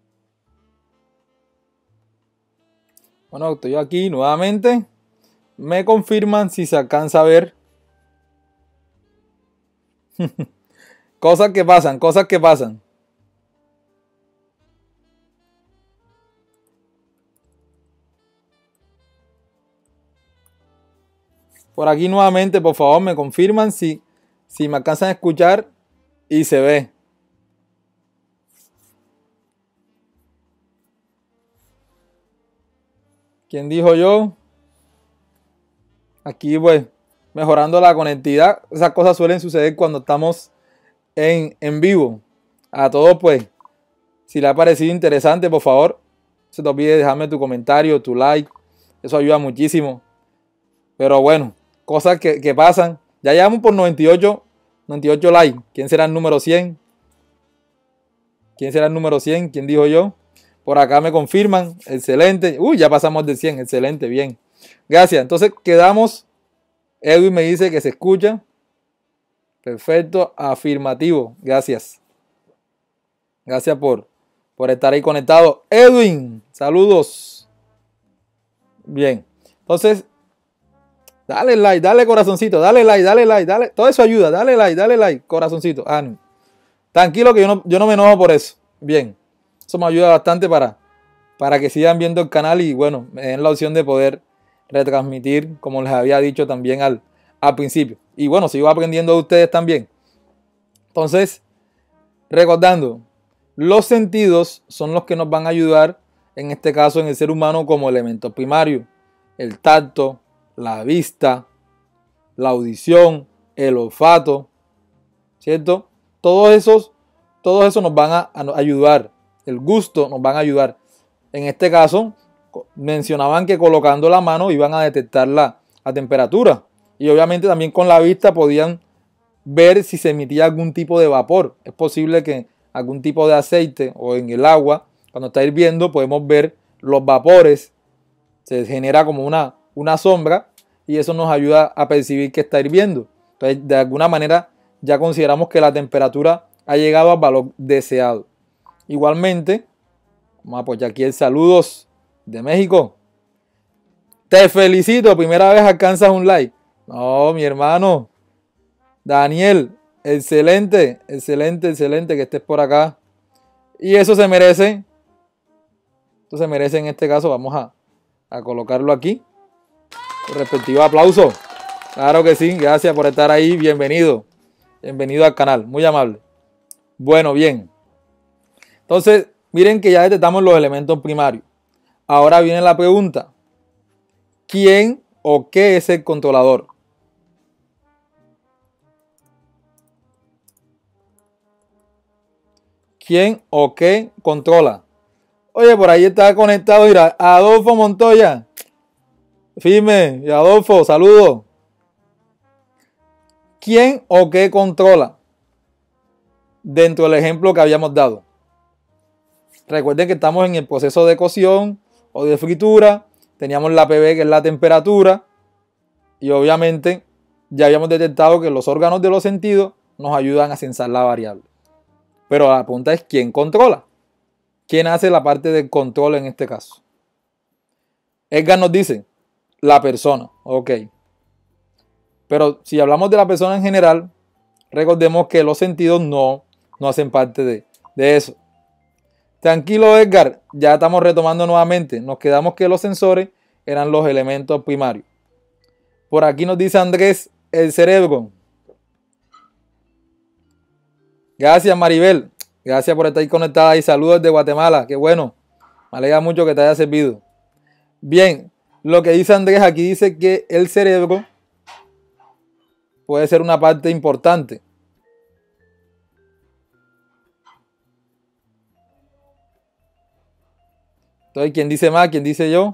Bueno, estoy aquí nuevamente. Me confirman si se alcanza a ver. Cosas que pasan, cosas que pasan. Por aquí nuevamente, por favor, me confirman si, si me alcanzan a escuchar y se ve. ¿Quién dijo yo? Aquí pues mejorando la conectividad. Esas cosas suelen suceder cuando estamos en, en vivo. A todos pues, si le ha parecido interesante, por favor, no se te olvide dejarme tu comentario, tu like. Eso ayuda muchísimo. Pero bueno, cosas que, que pasan. Ya llevamos por noventa y ocho, noventa y ocho likes. ¿Quién será el número cien? ¿Quién será el número cien? ¿Quién dijo yo? Por acá me confirman. Excelente. Uy, ya pasamos de cien. Excelente, bien. Gracias. Entonces quedamos. Edwin me dice que se escucha. Perfecto. Afirmativo. Gracias. Gracias por, por estar ahí conectado. Edwin, saludos. Bien. Entonces, dale like, dale corazoncito, dale like, dale like, dale. Todo eso ayuda. Dale like, dale like, corazoncito. Ah, no. Tranquilo que yo no, yo no me enojo por eso. Bien. Eso me ayuda bastante para, para que sigan viendo el canal y bueno, me den la opción de poder retransmitir, como les había dicho también al, al principio. Y bueno, sigo aprendiendo de ustedes también. Entonces, recordando, los sentidos son los que nos van a ayudar, en este caso en el ser humano, como elementos primarios. El tacto, la vista, la audición, el olfato, ¿cierto? Todos esos, todos esos nos van a, a ayudar. El gusto nos van a ayudar. En este caso, mencionaban que colocando la mano iban a detectar la, la temperatura. Y obviamente también con la vista podían ver si se emitía algún tipo de vapor. Es posible que algún tipo de aceite o en el agua, cuando está hirviendo, podemos ver los vapores. Se genera como una, una sombra y eso nos ayuda a percibir que está hirviendo. Entonces, de alguna manera, ya consideramos que la temperatura ha llegado al valor deseado. Igualmente, vamos a apoyar aquí el saludos de México. Te felicito, primera vez alcanzas un like. No, mi hermano. Daniel, excelente, excelente, excelente que estés por acá. Y eso se merece. Esto se merece en este caso. Vamos a, a colocarlo aquí. El respectivo aplauso. Claro que sí, gracias por estar ahí. Bienvenido. Bienvenido al canal, muy amable. Bueno, bien. Entonces, miren que ya detectamos los elementos primarios. Ahora viene la pregunta. ¿Quién o qué es el controlador? ¿Quién o qué controla? Oye, por ahí está conectado, mira, Adolfo Montoya. Firme, y Adolfo, saludos. ¿Quién o qué controla? Dentro del ejemplo que habíamos dado. Recuerden que estamos en el proceso de cocción o de fritura. Teníamos la P B, que es la temperatura. Y obviamente ya habíamos detectado que los órganos de los sentidos nos ayudan a censar la variable. Pero la pregunta es ¿quién controla? ¿Quién hace la parte del control en este caso? Edgar nos dice, la persona. Ok. Pero si hablamos de la persona en general, recordemos que los sentidos no, no hacen parte de, de eso. Tranquilo, Edgar, ya estamos retomando nuevamente. Nos quedamos que los sensores eran los elementos primarios. Por aquí nos dice Andrés, el cerebro. Gracias, Maribel. Gracias por estar conectada y saludos de Guatemala. Qué bueno. Me alegra mucho que te haya servido. Bien, lo que dice Andrés aquí dice que el cerebro puede ser una parte importante. Entonces, ¿quién dice más? ¿Quién dice yo?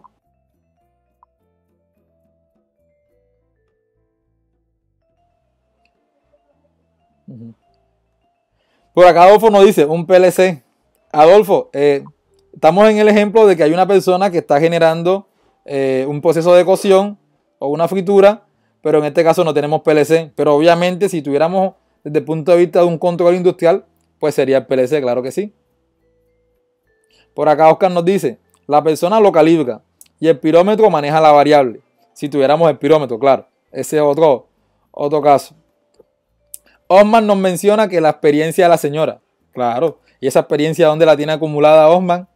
Por acá Adolfo nos dice, un P L C. Adolfo, eh, estamos en el ejemplo de que hay una persona que está generando eh, un proceso de cocción o una fritura, pero en este caso no tenemos P L C. Pero obviamente si tuviéramos desde el punto de vista de un control industrial, pues sería el P L C, claro que sí. Por acá Oscar nos dice, la persona lo calibra y el pirómetro maneja la variable. Si tuviéramos el pirómetro, claro. Ese es otro, otro caso. Osman nos menciona que la experiencia de la señora. Claro. ¿Y esa experiencia dónde la tiene acumulada Osman?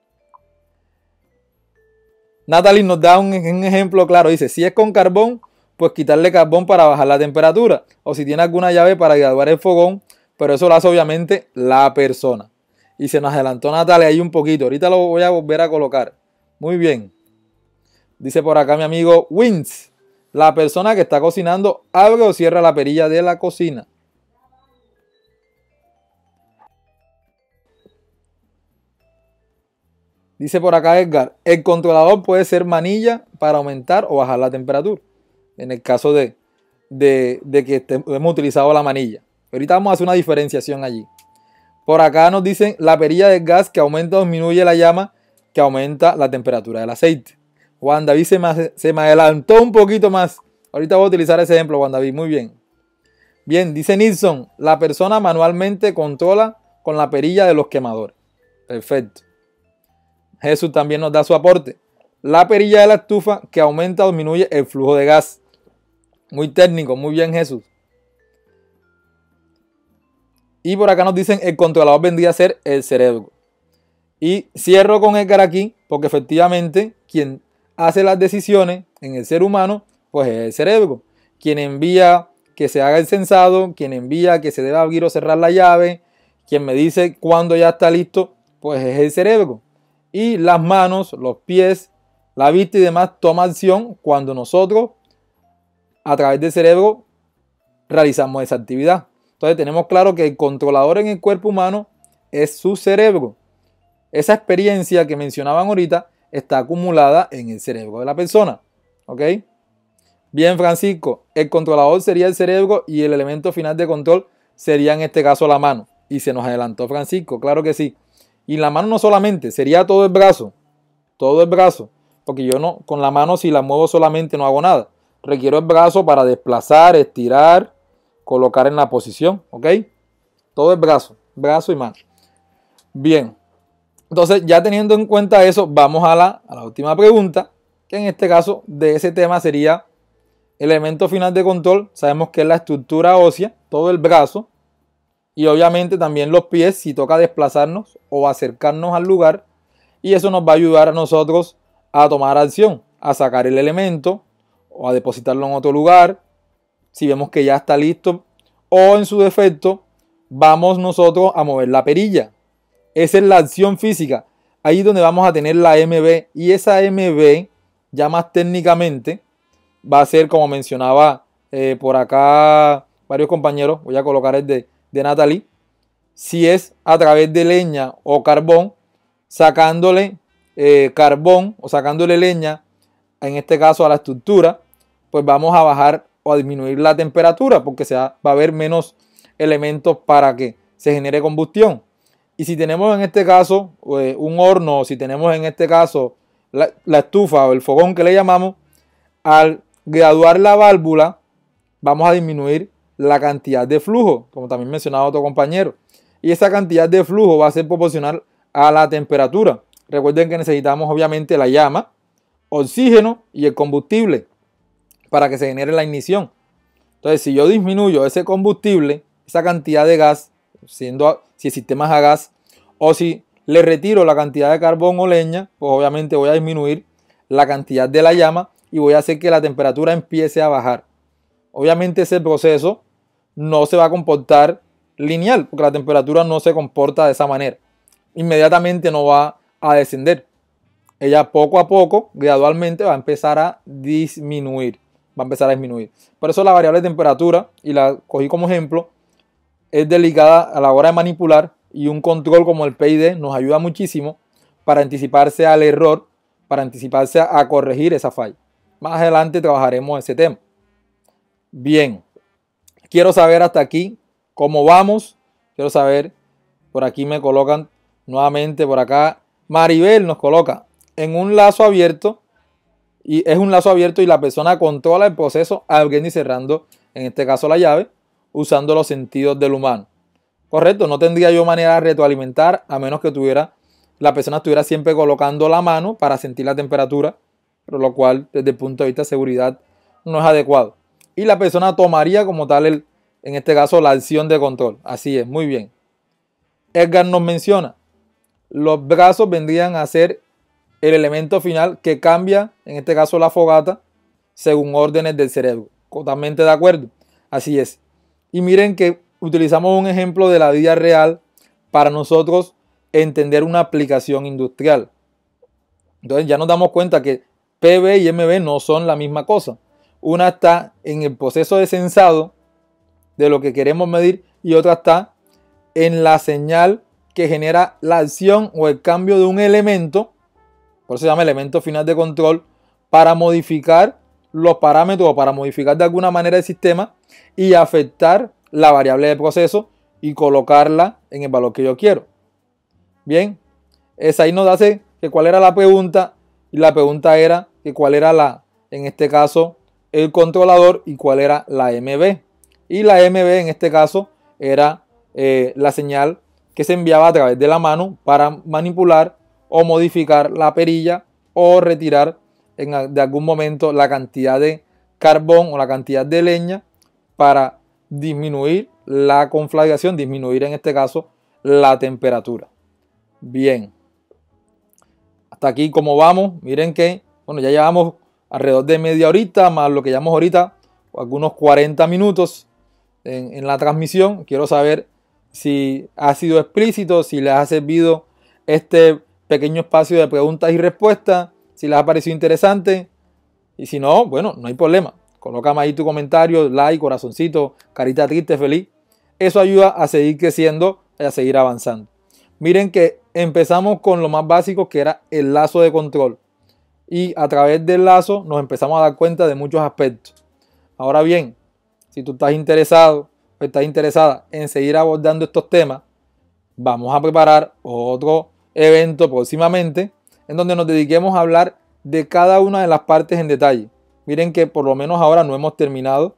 Natalie nos da un, un ejemplo claro. Dice, si es con carbón, pues quitarle carbón para bajar la temperatura. O si tiene alguna llave para graduar el fogón. Pero eso lo hace obviamente la persona. Y se nos adelantó Natalia ahí un poquito. Ahorita lo voy a volver a colocar. Muy bien. Dice por acá mi amigo Wins. La persona que está cocinando abre o cierra la perilla de la cocina. Dice por acá Edgar, el controlador puede ser manilla para aumentar o bajar la temperatura. En el caso de, de, de que hemos utilizado la manilla. Ahorita vamos a hacer una diferenciación allí. Por acá nos dicen la perilla del gas que aumenta o disminuye la llama que aumenta la temperatura del aceite. Juan David se me, se me adelantó un poquito más. Ahorita voy a utilizar ese ejemplo, Juan David. Muy bien. Bien, dice Nilsson, la persona manualmente controla con la perilla de los quemadores. Perfecto. Jesús también nos da su aporte. La perilla de la estufa que aumenta o disminuye el flujo de gas. Muy técnico, muy bien Jesús. Y por acá nos dicen el controlador vendría a ser el cerebro. Y cierro con Edgar aquí porque efectivamente quien hace las decisiones en el ser humano pues es el cerebro. Quien envía que se haga el sensado, quien envía que se deba abrir o cerrar la llave, quien me dice cuándo ya está listo pues es el cerebro. Y las manos, los pies, la vista y demás toman acción cuando nosotros a través del cerebro realizamos esa actividad. Entonces tenemos claro que el controlador en el cuerpo humano es su cerebro. Esa experiencia que mencionaban ahorita está acumulada en el cerebro de la persona. ¿Ok? Bien, Francisco, el controlador sería el cerebro y el elemento final de control sería en este caso la mano. Y se nos adelantó Francisco, claro que sí. Y la mano no solamente, sería todo el brazo. Todo el brazo. Porque yo no, con la mano si la muevo solamente no hago nada. Requiero el brazo para desplazar, estirar, colocar en la posición. ¿Ok? Todo el brazo. Brazo y mano. Bien. Entonces, ya teniendo en cuenta eso, vamos a la, a la última pregunta. Que en este caso de ese tema sería el elemento final de control. Sabemos que es la estructura ósea, todo el brazo. Y obviamente también los pies si toca desplazarnos o acercarnos al lugar. Y eso nos va a ayudar a nosotros a tomar acción, a sacar el elemento o a depositarlo en otro lugar. Si vemos que ya está listo o en su defecto vamos nosotros a mover la perilla. Esa es la acción física. Ahí es donde vamos a tener la M B. Y esa M B ya más técnicamente va a ser como mencionaba eh, por acá varios compañeros. Voy a colocar el de de Natalie, si es a través de leña o carbón, sacándole eh, carbón o sacándole leña, en este caso a la estructura, pues vamos a bajar o a disminuir la temperatura porque se va, va a haber menos elementos para que se genere combustión. Y si tenemos en este caso eh, un horno, o si tenemos en este caso la, la estufa o el fogón que le llamamos, al graduar la válvula, vamos a disminuir la cantidad de flujo, como también mencionaba otro compañero. Y esa cantidad de flujo va a ser proporcional a la temperatura. Recuerden que necesitamos obviamente la llama oxígeno y el combustible para que se genere la ignición. Entonces, si yo disminuyo ese combustible, esa cantidad de gas, siendo si el sistema es a gas, o si le retiro la cantidad de carbón o leña, pues obviamente voy a disminuir la cantidad de la llama y voy a hacer que la temperatura empiece a bajar. Obviamente ese proceso no se va a comportar lineal, porque la temperatura no se comporta de esa manera. Inmediatamente no va a descender. Ella poco a poco, gradualmente, va a empezar a disminuir. Va a empezar a disminuir. Por eso la variable de temperatura, y la cogí como ejemplo, es delicada a la hora de manipular, y un control como el P I D nos ayuda muchísimo para anticiparse al error, para anticiparse a corregir esa falla. Más adelante trabajaremos ese tema. Bien, quiero saber hasta aquí cómo vamos. Quiero saber, por aquí me colocan nuevamente, por acá Maribel nos coloca en un lazo abierto, y es un lazo abierto y la persona controla el proceso abriendo y cerrando, en este caso la llave, usando los sentidos del humano. Correcto, no tendría yo manera de retroalimentar a menos que tuviera, la persona estuviera siempre colocando la mano para sentir la temperatura, pero lo cual desde el punto de vista de seguridad no es adecuado. Y la persona tomaría como tal, el, en este caso, la acción de control. Así es, muy bien. Edgar nos menciona, los brazos vendrían a ser el elemento final que cambia, en este caso la fogata, según órdenes del cerebro. Totalmente de acuerdo. Así es. Y miren que utilizamos un ejemplo de la vida real para nosotros entender una aplicación industrial. Entonces ya nos damos cuenta que P B y M B no son la misma cosa. Una está en el proceso de sensado de lo que queremos medir y otra está en la señal que genera la acción o el cambio de un elemento, por eso se llama elemento final de control, para modificar los parámetros o para modificar de alguna manera el sistema y afectar la variable de proceso y colocarla en el valor que yo quiero. Bien, esa ahí nos hace que cuál era la pregunta, y la pregunta era que cuál era la, en este caso, el controlador y cuál era la M B. Y la M B en este caso era eh, la señal que se enviaba a través de la mano para manipular o modificar la perilla o retirar en de algún momento la cantidad de carbón o la cantidad de leña para disminuir la conflagración, disminuir en este caso la temperatura. Bien, hasta aquí como vamos, miren que bueno, ya llevamos alrededor de media horita más lo que llevamos ahorita, algunos cuarenta minutos en, en la transmisión. Quiero saber si ha sido explícito, si les ha servido este pequeño espacio de preguntas y respuestas, si les ha parecido interesante, y si no, bueno, no hay problema. Colócame ahí tu comentario, like, corazoncito, carita triste, feliz. Eso ayuda a seguir creciendo y a seguir avanzando. Miren que empezamos con lo más básico, que era el lazo de control. Y a través del lazo nos empezamos a dar cuenta de muchos aspectos. Ahora bien, si tú estás interesado o estás interesada en seguir abordando estos temas, vamos a preparar otro evento próximamente en donde nos dediquemos a hablar de cada una de las partes en detalle. Miren que por lo menos ahora no hemos terminado.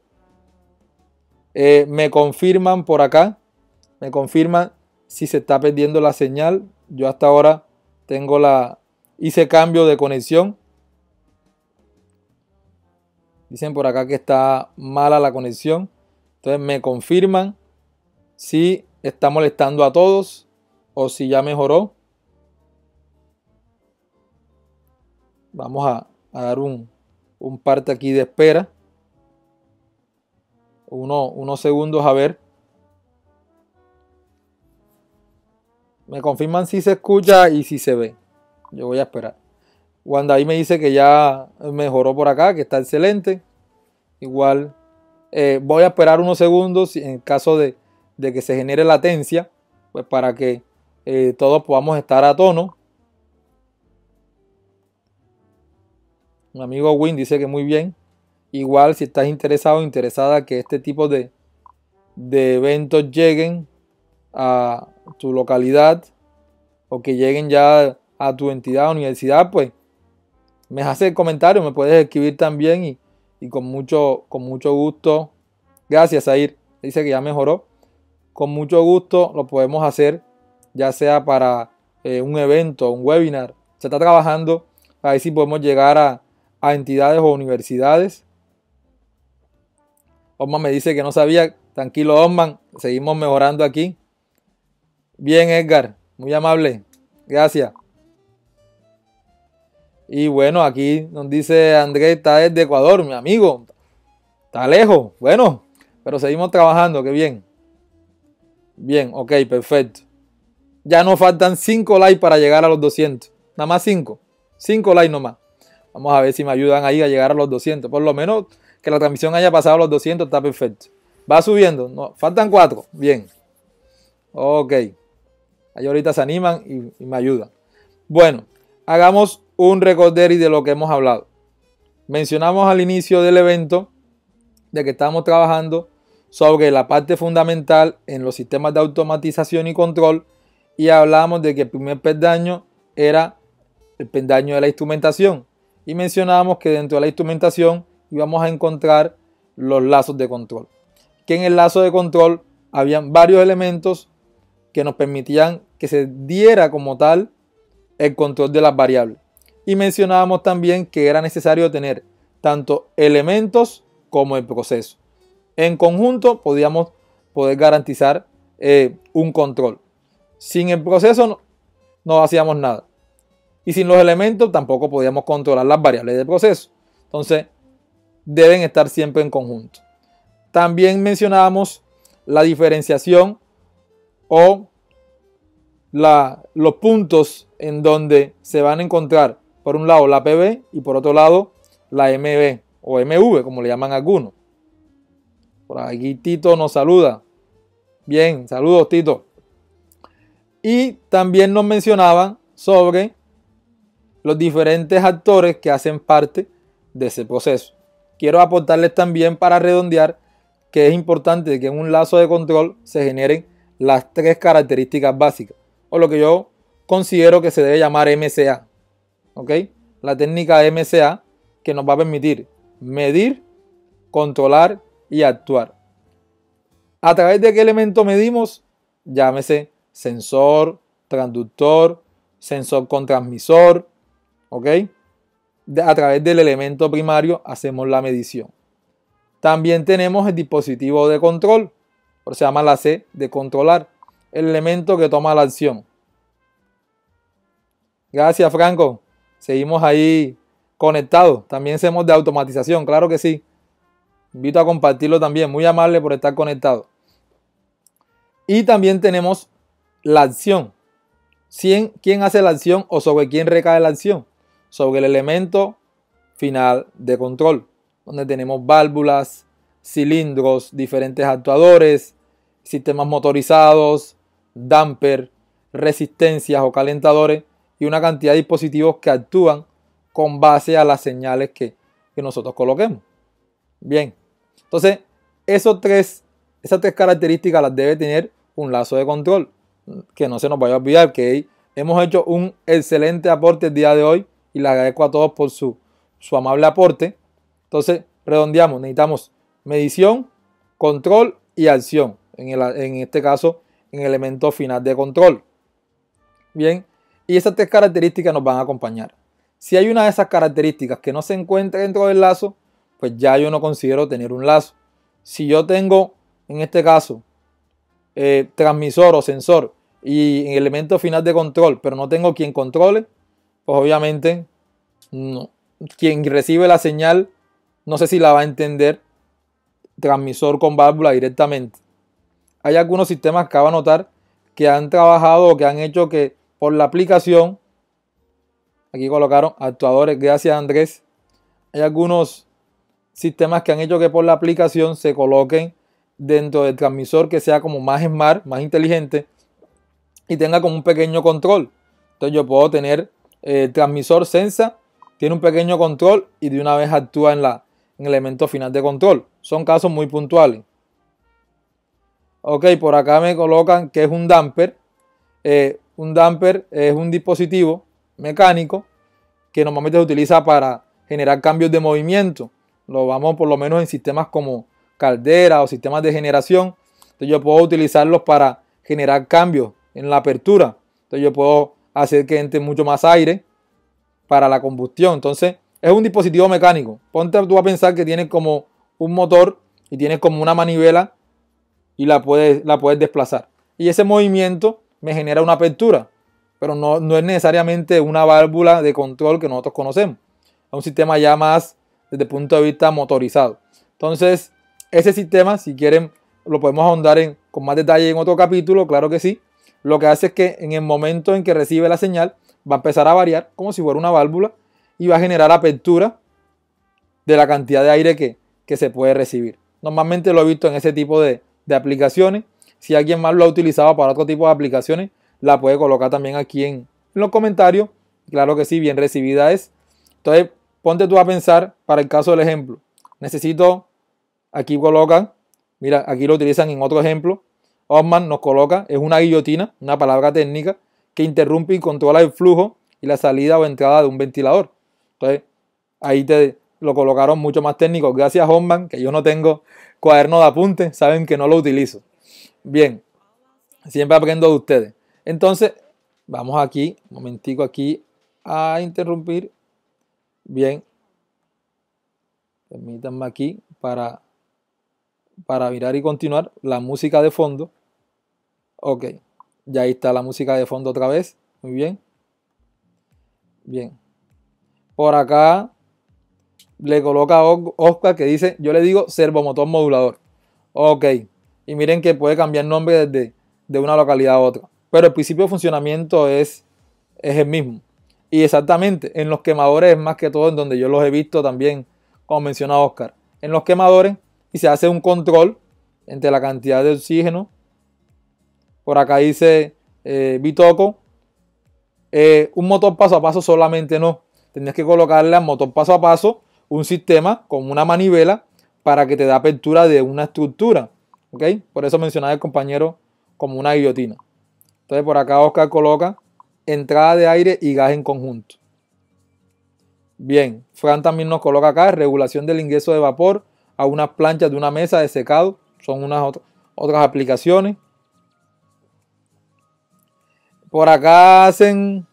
Eh, me confirman por acá, me confirman si se está perdiendo la señal. Yo hasta ahora tengo la, hice cambio de conexión. Dicen por acá que está mala la conexión. Entonces me confirman si está molestando a todos o si ya mejoró. Vamos a, a dar un, un parte aquí de espera. Uno, unos segundos a ver. Me confirman si se escucha y si se ve. Yo voy a esperar. Wanda ahí me dice que ya mejoró por acá, que está excelente. Igual eh, voy a esperar unos segundos en caso de, de que se genere latencia, pues para que eh, todos podamos estar a tono. Mi amigo Win dice que muy bien. Igual si estás interesado o interesada que este tipo de, de eventos lleguen a tu localidad o que lleguen ya a tu entidad o universidad, pues me haces el comentario, me puedes escribir también y, y con, mucho, con mucho gusto. Gracias, Air. Dice que ya mejoró. Con mucho gusto lo podemos hacer, ya sea para eh, un evento, un webinar. Se está trabajando a ver si podemos llegar a a entidades o universidades. Osman me dice que no sabía. Tranquilo, Osman, seguimos mejorando aquí. Bien, Edgar, muy amable, gracias. Y bueno, aquí nos dice Andrés, está desde Ecuador, mi amigo. Está lejos, bueno, pero seguimos trabajando, qué bien. Bien, ok, perfecto. Ya nos faltan cinco likes para llegar a los doscientos. Nada más cinco. cinco likes nomás. Vamos a ver si me ayudan ahí a llegar a los doscientos. Por lo menos que la transmisión haya pasado a los doscientos, está perfecto. Va subiendo, no, faltan cuatro. Bien. Ok. Ahí ahorita se animan y, y me ayudan. Bueno, hagamos un recorderis de lo que hemos hablado. Mencionamos al inicio del evento de que estamos trabajando sobre la parte fundamental en los sistemas de automatización y control y hablamos de que el primer peldaño era el peldaño de la instrumentación y mencionamos que dentro de la instrumentación íbamos a encontrar los lazos de control, que en el lazo de control habían varios elementos que nos permitían que se diera como tal el control de las variables. Y mencionábamos también que era necesario tener tanto elementos como el proceso. En conjunto podíamos poder garantizar eh, un control. Sin el proceso no, no hacíamos nada. Y sin los elementos tampoco podíamos controlar las variables del proceso. Entonces deben estar siempre en conjunto. También mencionábamos la diferenciación o la, los puntos en donde se van a encontrar por un lado la P B y por otro lado la M B o M V, como le llaman algunos. Por aquí Tito nos saluda. Bien, saludos Tito. Y también nos mencionaban sobre los diferentes actores que hacen parte de ese proceso. Quiero aportarles también para redondear que es importante que en un lazo de control se generen las tres características básicas, o lo que yo considero que se debe llamar M C A. ¿Ok? La técnica M C A que nos va a permitir medir, controlar y actuar. ¿A través de qué elemento medimos? Llámese sensor, transductor, sensor con transmisor. ¿Ok? De, a través del elemento primario hacemos la medición. También tenemos el dispositivo de control, por eso se llama la C de controlar, el elemento que toma la acción. Gracias, Franco. Seguimos ahí conectados. También hacemos de automatización, claro que sí. Invito a compartirlo también. Muy amable por estar conectado. Y también tenemos la acción. ¿Quién hace la acción o sobre quién recae la acción? Sobre el elemento final de control, donde tenemos válvulas, cilindros, diferentes actuadores, sistemas motorizados, damper, resistencias o calentadores y una cantidad de dispositivos que actúan con base a las señales que, que nosotros coloquemos. Bien, entonces esos tres, esas tres características las debe tener un lazo de control. Que no se nos vaya a olvidar que hemos hecho un excelente aporte el día de hoy y les agradezco a todos por su, su amable aporte. Entonces redondeamos, necesitamos medición, control y acción. En, el, en este caso, en el elemento final de control. Bien, y esas tres características nos van a acompañar. Si hay una de esas características que no se encuentra dentro del lazo, pues ya yo no considero tener un lazo. Si yo tengo, en este caso, eh, transmisor o sensor y en el elemento final de control, pero no tengo quien controle, pues obviamente no. Quien recibe la señal, no sé si la va a entender transmisor con válvula directamente. Hay algunos sistemas que va a notar que han trabajado o que han hecho que por la aplicación, aquí colocaron actuadores, gracias Andrés, hay algunos sistemas que han hecho que por la aplicación se coloquen dentro del transmisor que sea como más smart, más inteligente y tenga como un pequeño control. Entonces yo puedo tener el eh, transmisor sensa, tiene un pequeño control y de una vez actúa en, la, en el elemento final de control. Son casos muy puntuales. Ok, por acá me colocan que es un damper. Eh, un damper es un dispositivo mecánico que normalmente se utiliza para generar cambios de movimiento. Lo vamos por lo menos en sistemas como caldera o sistemas de generación. Entonces yo puedo utilizarlos para generar cambios en la apertura. Entonces yo puedo hacer que entre mucho más aire para la combustión. Entonces es un dispositivo mecánico. Ponte tú a pensar que tienes como un motor y tienes como una manivela y la puedes, la puedes desplazar. Y ese movimiento me genera una apertura, pero no, no es necesariamente una válvula de control que nosotros conocemos. Es un sistema ya más desde el punto de vista motorizado. Entonces, ese sistema, si quieren, lo podemos ahondar en, con más detalle en otro capítulo, claro que sí. Lo que hace es que en el momento en que recibe la señal, va a empezar a variar como si fuera una válvula y va a generar apertura de la cantidad de aire que, que se puede recibir. Normalmente lo he visto en ese tipo de, de aplicaciones. Si alguien más lo ha utilizado para otro tipo de aplicaciones, la puede colocar también aquí en, en los comentarios. Claro que sí, bien recibida es. Entonces, ponte tú a pensar, para el caso del ejemplo, necesito, aquí colocan, mira, aquí lo utilizan en otro ejemplo, Osman nos coloca, es una guillotina, una palabra técnica, que interrumpe y controla el flujo y la salida o entrada de un ventilador. Entonces, ahí te lo colocaron mucho más técnico. Gracias, Osman, que yo no tengo cuaderno de apuntes, saben que no lo utilizo. Bien, siempre aprendo de ustedes. Entonces, vamos aquí, un momentico aquí, a interrumpir. Bien, permítanme aquí para, para mirar y continuar la música de fondo. Ok, ya ahí está la música de fondo otra vez. Muy bien. Bien. Por acá le coloca Oscar que dice, yo le digo servomotor modulador. Ok, y miren que puede cambiar nombre desde de una localidad a otra. Pero el principio de funcionamiento es, es el mismo. Y exactamente, en los quemadores es más que todo en donde yo los he visto también, como menciona Oscar. En los quemadores y se hace un control entre la cantidad de oxígeno. Por acá dice eh, Bitoco, eh, un motor paso a paso solamente no. Tienes que colocarle al motor paso a paso un sistema con una manivela para que te dé apertura de una estructura. ¿Ok? Por eso mencionaba el compañero como una guillotina. Entonces por acá Oscar coloca entrada de aire y gas en conjunto. Bien, Fran también nos coloca acá regulación del ingreso de vapor a unas planchas de una mesa de secado. Son unas otras, otras aplicaciones. Por acá hacen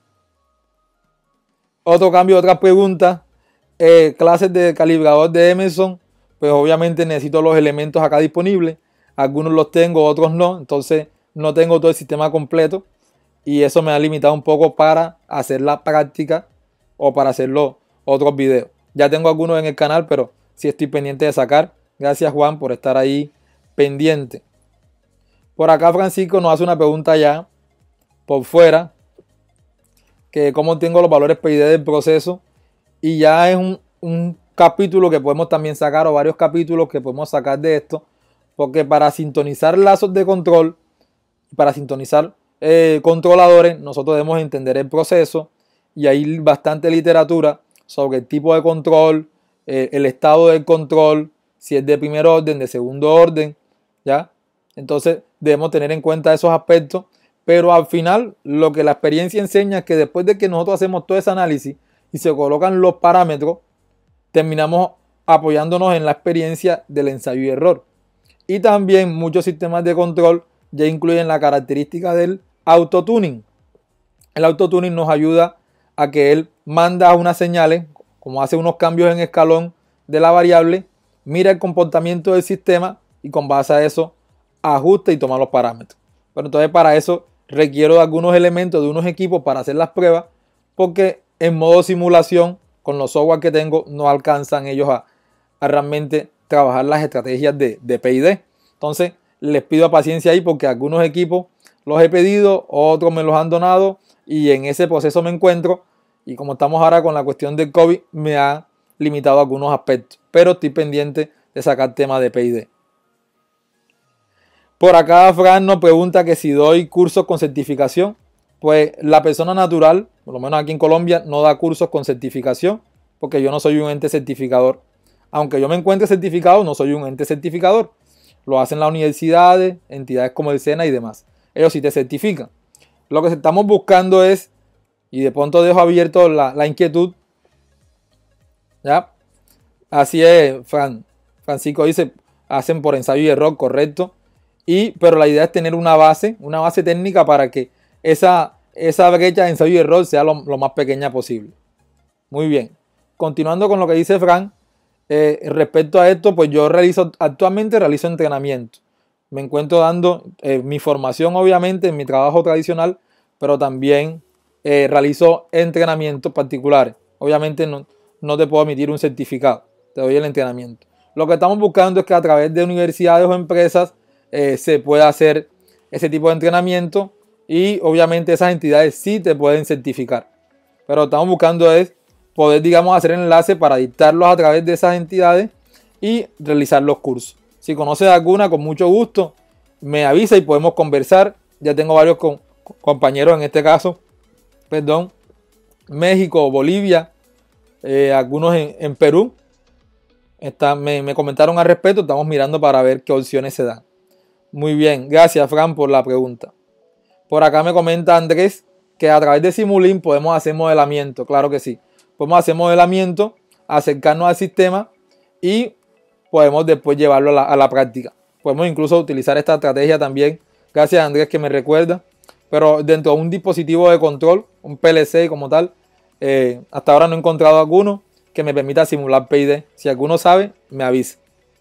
otro cambio, otra pregunta. Eh, clases de calibrador de Emerson. Pues obviamente necesito los elementos acá disponibles. Algunos los tengo, otros no. Entonces no tengo todo el sistema completo. Y eso me ha limitado un poco para hacer la práctica o para hacerlo otros videos. Ya tengo algunos en el canal, pero sí estoy pendiente de sacar. Gracias, Juan, por estar ahí pendiente. Por acá Francisco nos hace una pregunta ya por fuera, que cómo tengo los valores P I D del proceso, y ya es un, un capítulo que podemos también sacar, o varios capítulos que podemos sacar de esto, porque para sintonizar lazos de control, para sintonizar eh, controladores, nosotros debemos entender el proceso, y hay bastante literatura sobre el tipo de control, eh, el estado del control, si es de primer orden, de segundo orden, ¿ya? Entonces debemos tener en cuenta esos aspectos. Pero al final lo que la experiencia enseña es que después de que nosotros hacemos todo ese análisis y se colocan los parámetros, terminamos apoyándonos en la experiencia del ensayo y error. Y también muchos sistemas de control ya incluyen la característica del autotuning. El autotuning nos ayuda a que él manda unas señales, como hace unos cambios en escalón de la variable, mira el comportamiento del sistema y con base a eso ajusta y toma los parámetros. Pero entonces para eso requiero de algunos elementos de unos equipos para hacer las pruebas, porque en modo simulación con los software que tengo no alcanzan ellos a, a realmente trabajar las estrategias de, de P I D. Entonces les pido paciencia ahí porque algunos equipos los he pedido, otros me los han donado y en ese proceso me encuentro, y como estamos ahora con la cuestión del COVID me ha limitado algunos aspectos, pero estoy pendiente de sacar temas de P I D. Por acá Fran nos pregunta que si doy cursos con certificación. Pues la persona natural, por lo menos aquí en Colombia, no da cursos con certificación porque yo no soy un ente certificador. Aunque yo me encuentre certificado, no soy un ente certificador. Lo hacen las universidades, entidades como el SENA y demás. Ellos sí te certifican. Lo que estamos buscando es, y de pronto dejo abierto la, la inquietud, ¿ya? Así es, Fran. Francisco dice, hacen por ensayo y error, correcto. Y, pero la idea es tener una base, una base técnica para que esa, esa brecha de ensayo y error sea lo, lo más pequeña posible. Muy bien. continuando con lo que dice Fran, eh, respecto a esto, pues yo realizo, actualmente realizo entrenamiento. Me encuentro dando eh, mi formación, obviamente, en mi trabajo tradicional, pero también eh, realizo entrenamientos particulares. Obviamente no, no te puedo emitir un certificado, te doy el entrenamiento. Lo que estamos buscando es que a través de universidades o empresas eh, se pueda hacer ese tipo de entrenamiento y obviamente esas entidades sí te pueden certificar. Pero estamos buscando es poder, digamos, hacer el enlace para dictarlos a través de esas entidades y realizar los cursos. Si conoces alguna, con mucho gusto, me avisa y podemos conversar. Ya tengo varios con, compañeros en este caso, perdón, México, Bolivia, eh, algunos en, en Perú. Está, me, me comentaron al respecto, estamos mirando para ver qué opciones se dan. Muy bien, gracias Fran por la pregunta. Por acá me comenta Andrés que a través de Simulink podemos hacer modelamiento. Claro que sí, podemos hacer modelamiento, acercarnos al sistema y podemos después llevarlo a la, a la práctica. Podemos incluso utilizar esta estrategia también. Gracias Andrés que me recuerda. Pero dentro de un dispositivo de control, un P L C como tal, eh, hasta ahora no he encontrado alguno que me permita simular P I D. Si alguno sabe, me avisa.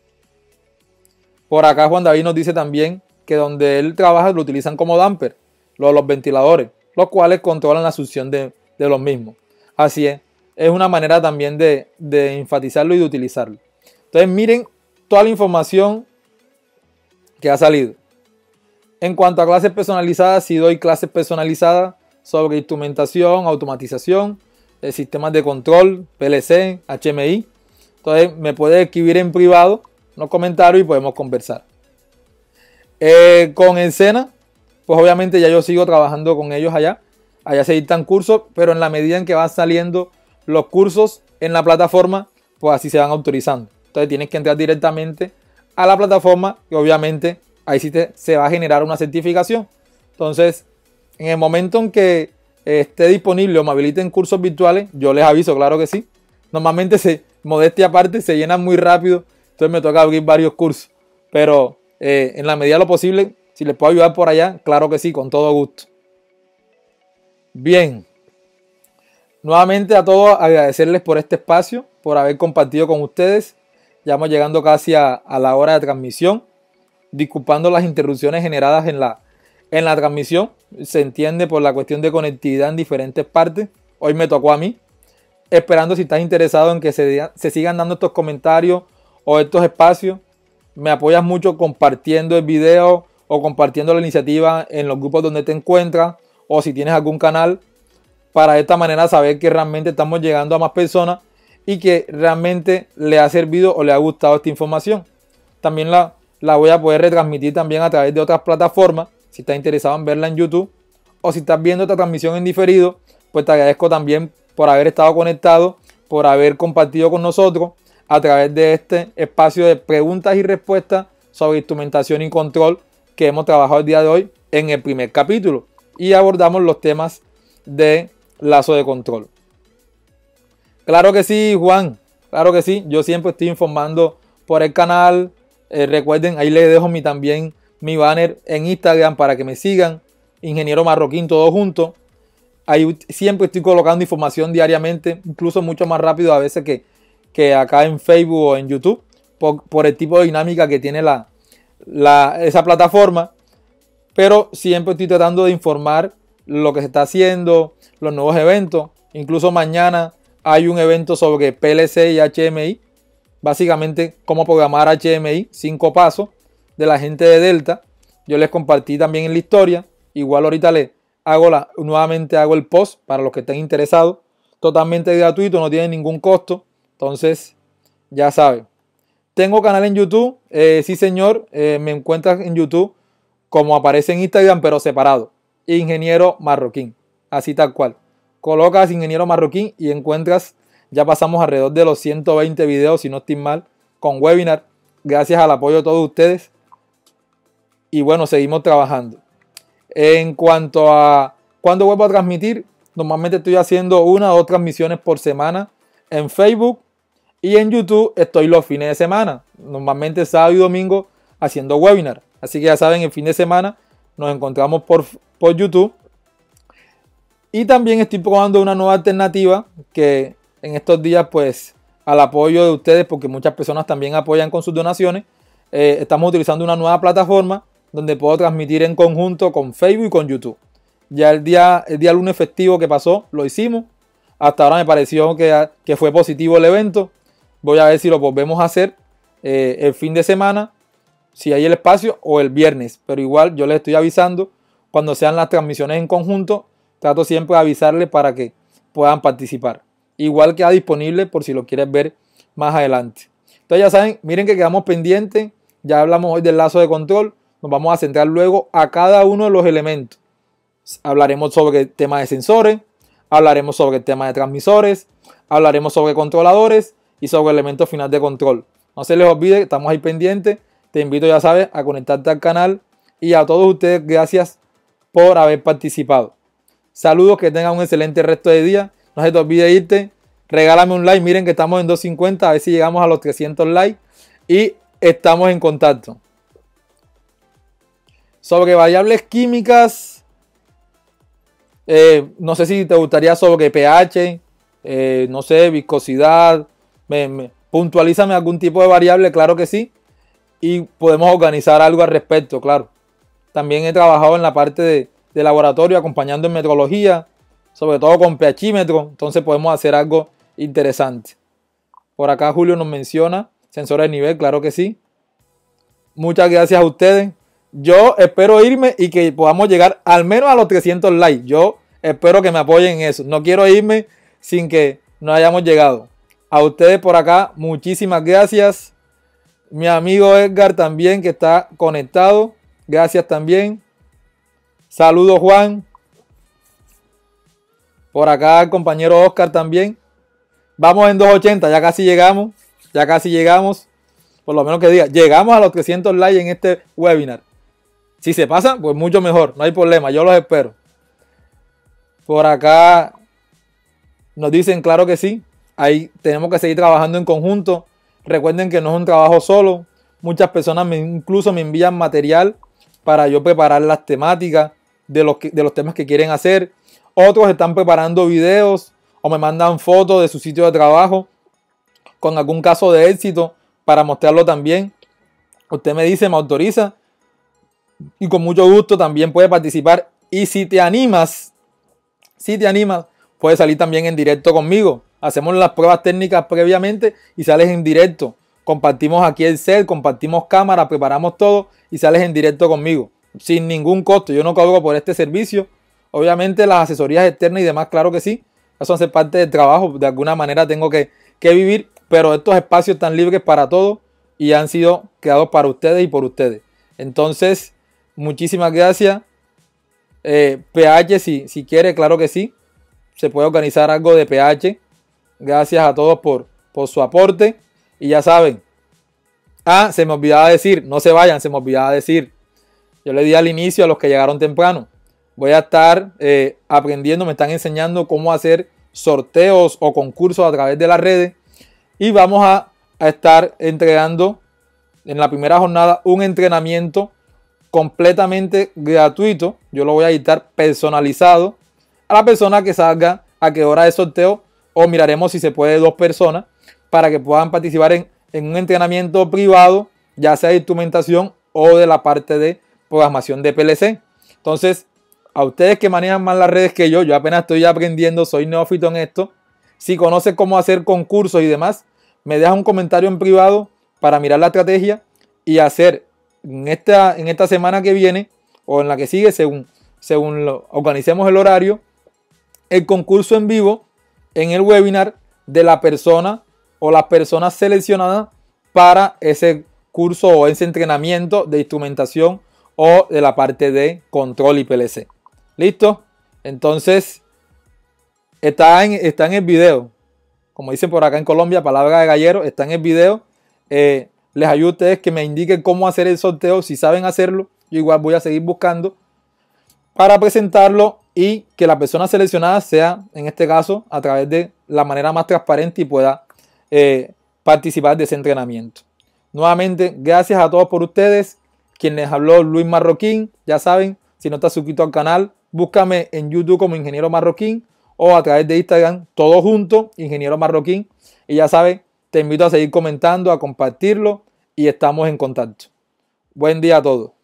Por acá Juan David nos dice también que donde él trabaja lo utilizan como damper, los, los ventiladores, los cuales controlan la succión de, de los mismos. Así es, es una manera también de, de enfatizarlo y de utilizarlo. Entonces miren toda la información que ha salido. En cuanto a clases personalizadas, sí doy clases personalizadas sobre instrumentación, automatización, eh, sistemas de control, P L C, H M I. Entonces me puedes escribir en privado, unos comentarios y podemos conversar. Eh, con Encena, pues obviamente ya yo sigo trabajando con ellos allá. Allá se dictan cursos, pero en la medida en que van saliendo los cursos en la plataforma, pues así se van autorizando. Entonces tienes que entrar directamente a la plataforma y obviamente ahí sí te, se va a generar una certificación. Entonces, en el momento en que esté disponible o me habiliten cursos virtuales, yo les aviso, claro que sí. Normalmente, se, modestia aparte, se llenan muy rápido. Entonces me toca abrir varios cursos. Pero eh, en la medida de lo posible, si les puedo ayudar por allá, claro que sí, con todo gusto. Bien. Nuevamente a todos agradecerles por este espacio, por haber compartido con ustedes. Ya vamos llegando casi a, a la hora de transmisión. Disculpando las interrupciones generadas en la, en la transmisión. Se entiende por la cuestión de conectividad en diferentes partes. Hoy me tocó a mí. Esperando si estás interesado en que se, se sigan dando estos comentarios o estos espacios. Me apoyas mucho compartiendo el video o compartiendo la iniciativa en los grupos donde te encuentras. O si tienes algún canal. Para de esta manera saber que realmente estamos llegando a más personas. Y que realmente le ha servido o le ha gustado esta información. También la... la voy a poder retransmitir también a través de otras plataformas, si estás interesado en verla en YouTube, o si estás viendo esta transmisión en diferido, pues te agradezco también por haber estado conectado, por haber compartido con nosotros a través de este espacio de preguntas y respuestas sobre instrumentación y control que hemos trabajado el día de hoy en el primer capítulo y abordamos los temas de lazo de control. Claro que sí, Juan, claro que sí, yo siempre estoy informando por el canal. Eh, recuerden, ahí les dejo mi, también mi banner en Instagram para que me sigan. Ingeniero Marroquín, todo junto. Ahí siempre estoy colocando información diariamente, incluso mucho más rápido a veces que, que acá en Facebook o en YouTube, por, por el tipo de dinámica que tiene la, la, esa plataforma. Pero siempre estoy tratando de informar lo que se está haciendo, los nuevos eventos. Incluso mañana hay un evento sobre P L C y H M I. Básicamente cómo programar H M I, cinco pasos de la gente de Delta. Yo les compartí también en la historia. Igual ahorita les hago la, nuevamente hago el post para los que estén interesados. Totalmente gratuito, no tiene ningún costo. Entonces, ya saben. Tengo canal en YouTube. Eh, sí, señor. Eh, me encuentras en YouTube como aparece en Instagram, pero separado. Ingeniero Marroquín. Así tal cual. Colocas Ingeniero Marroquín y encuentras... Ya pasamos alrededor de los ciento veinte videos, si no estoy mal, con webinar. Gracias al apoyo de todos ustedes. Y bueno, seguimos trabajando. En cuanto a cuándo vuelvo a transmitir, normalmente estoy haciendo una o dos transmisiones por semana en Facebook. Y en YouTube estoy los fines de semana. Normalmente sábado y domingo haciendo webinar. Así que ya saben, el fin de semana nos encontramos por, por YouTube. Y también estoy probando una nueva alternativa que... en estos días pues al apoyo de ustedes, porque muchas personas también apoyan con sus donaciones. Eh, estamos utilizando una nueva plataforma donde puedo transmitir en conjunto con Facebook y con YouTube. Ya el día, el día lunes festivo que pasó lo hicimos. Hasta ahora me pareció que, que fue positivo el evento. Voy a ver si lo volvemos a hacer eh, el fin de semana, si hay el espacio, o el viernes. Pero igual yo les estoy avisando cuando sean las transmisiones en conjunto. Trato siempre de avisarles para que puedan participar. Igual queda disponible por si lo quieres ver más adelante. Entonces ya saben, miren que quedamos pendientes. Ya hablamos hoy del lazo de control. Nos vamos a centrar luego a cada uno de los elementos. Hablaremos sobre el tema de sensores. Hablaremos sobre el tema de transmisores. Hablaremos sobre controladores y sobre el elemento final de control. No se les olvide, estamos ahí pendientes. Te invito, ya sabes, a conectarte al canal. Y a todos ustedes, gracias por haber participado. Saludos, que tengan un excelente resto de día. No se te olvide irte. Regálame un like. Miren que estamos en doscientos cincuenta. A ver si llegamos a los trescientos likes. Y estamos en contacto. Sobre variables químicas. Eh, no sé si te gustaría sobre pH, eh, no sé, viscosidad, me, me, puntualízame algún tipo de variable, claro que sí, y podemos organizar algo al respecto, claro. También he trabajado en la parte de, de laboratorio, acompañando en metrología, sobre todo con pHímetro, entonces podemos hacer algo interesante. Por acá Julio nos menciona sensores de nivel, claro que sí. Muchas gracias a ustedes. Yo espero irme y que podamos llegar al menos a los trescientos likes. Yo espero que me apoyen en eso. No quiero irme sin que no hayamos llegado. A ustedes por acá, muchísimas gracias. Mi amigo Edgar también, que está conectado. Gracias también. Saludos, Juan. Por acá el compañero Oscar también. Vamos en doscientos ochenta, ya casi llegamos. Ya casi llegamos. Por lo menos que diga, llegamos a los trescientos likes en este webinar. Si se pasa, pues mucho mejor, no hay problema, yo los espero. Por acá nos dicen, claro que sí, ahí tenemos que seguir trabajando en conjunto. Recuerden que no es un trabajo solo. Muchas personas me, incluso me envían material para yo preparar las temáticas de los, que, de los temas que quieren hacer. Otros están preparando videos o me mandan fotos de su sitio de trabajo con algún caso de éxito para mostrarlo también. Usted me dice, me autoriza, y con mucho gusto también puede participar. Y si te animas, si te animas, puedes salir también en directo conmigo. Hacemos las pruebas técnicas previamente y sales en directo. Compartimos aquí el set, compartimos cámara, preparamos todo y sales en directo conmigo. Sin ningún costo. Yo no cobro por este servicio. Obviamente las asesorías externas y demás, claro que sí. Eso hace parte del trabajo. De alguna manera tengo que, que vivir. Pero estos espacios están libres para todos y han sido creados para ustedes y por ustedes. Entonces, muchísimas gracias. Eh, pH, si, si quiere, claro que sí. Se puede organizar algo de pH. Gracias a todos por, por su aporte. Y ya saben. Ah, se me olvidaba decir. No se vayan, se me olvidaba decir. Yo le di al inicio a los que llegaron temprano. Voy a estar eh, aprendiendo, me están enseñando cómo hacer sorteos o concursos a través de las redes. Y vamos a, a estar entregando en la primera jornada un entrenamiento completamente gratuito. Yo lo voy a editar personalizado a la persona que salga a qué hora de sorteo, o miraremos si se puede dos personas para que puedan participar en, en un entrenamiento privado, ya sea de instrumentación o de la parte de programación de P L C. Entonces, a ustedes que manejan más las redes que yo, yo apenas estoy aprendiendo, soy neófito en esto. Si conoces cómo hacer concursos y demás, me dejas un comentario en privado para mirar la estrategia y hacer en esta, en esta semana que viene o en la que sigue, según, según lo, organicemos el horario, el concurso en vivo en el webinar de la persona o las personas seleccionadas para ese curso o ese entrenamiento de instrumentación o de la parte de control y P L C. ¿Listo? Entonces, está en, está en el video. Como dicen por acá en Colombia, palabra de gallero, está en el video. Eh, les ayudo a ustedes que me indiquen cómo hacer el sorteo. Si saben hacerlo, yo igual voy a seguir buscando para presentarlo y que la persona seleccionada sea, en este caso, a través de la manera más transparente y pueda eh, participar de ese entrenamiento. Nuevamente, gracias a todos por ustedes. Quien les habló, Luis Marroquín. Ya saben, si no estás suscrito al canal, búscame en YouTube como Ingeniero Marroquín o a través de Instagram, todo junto, Ingeniero Marroquín. Y ya sabes, te invito a seguir comentando, a compartirlo y estamos en contacto. Buen día a todos.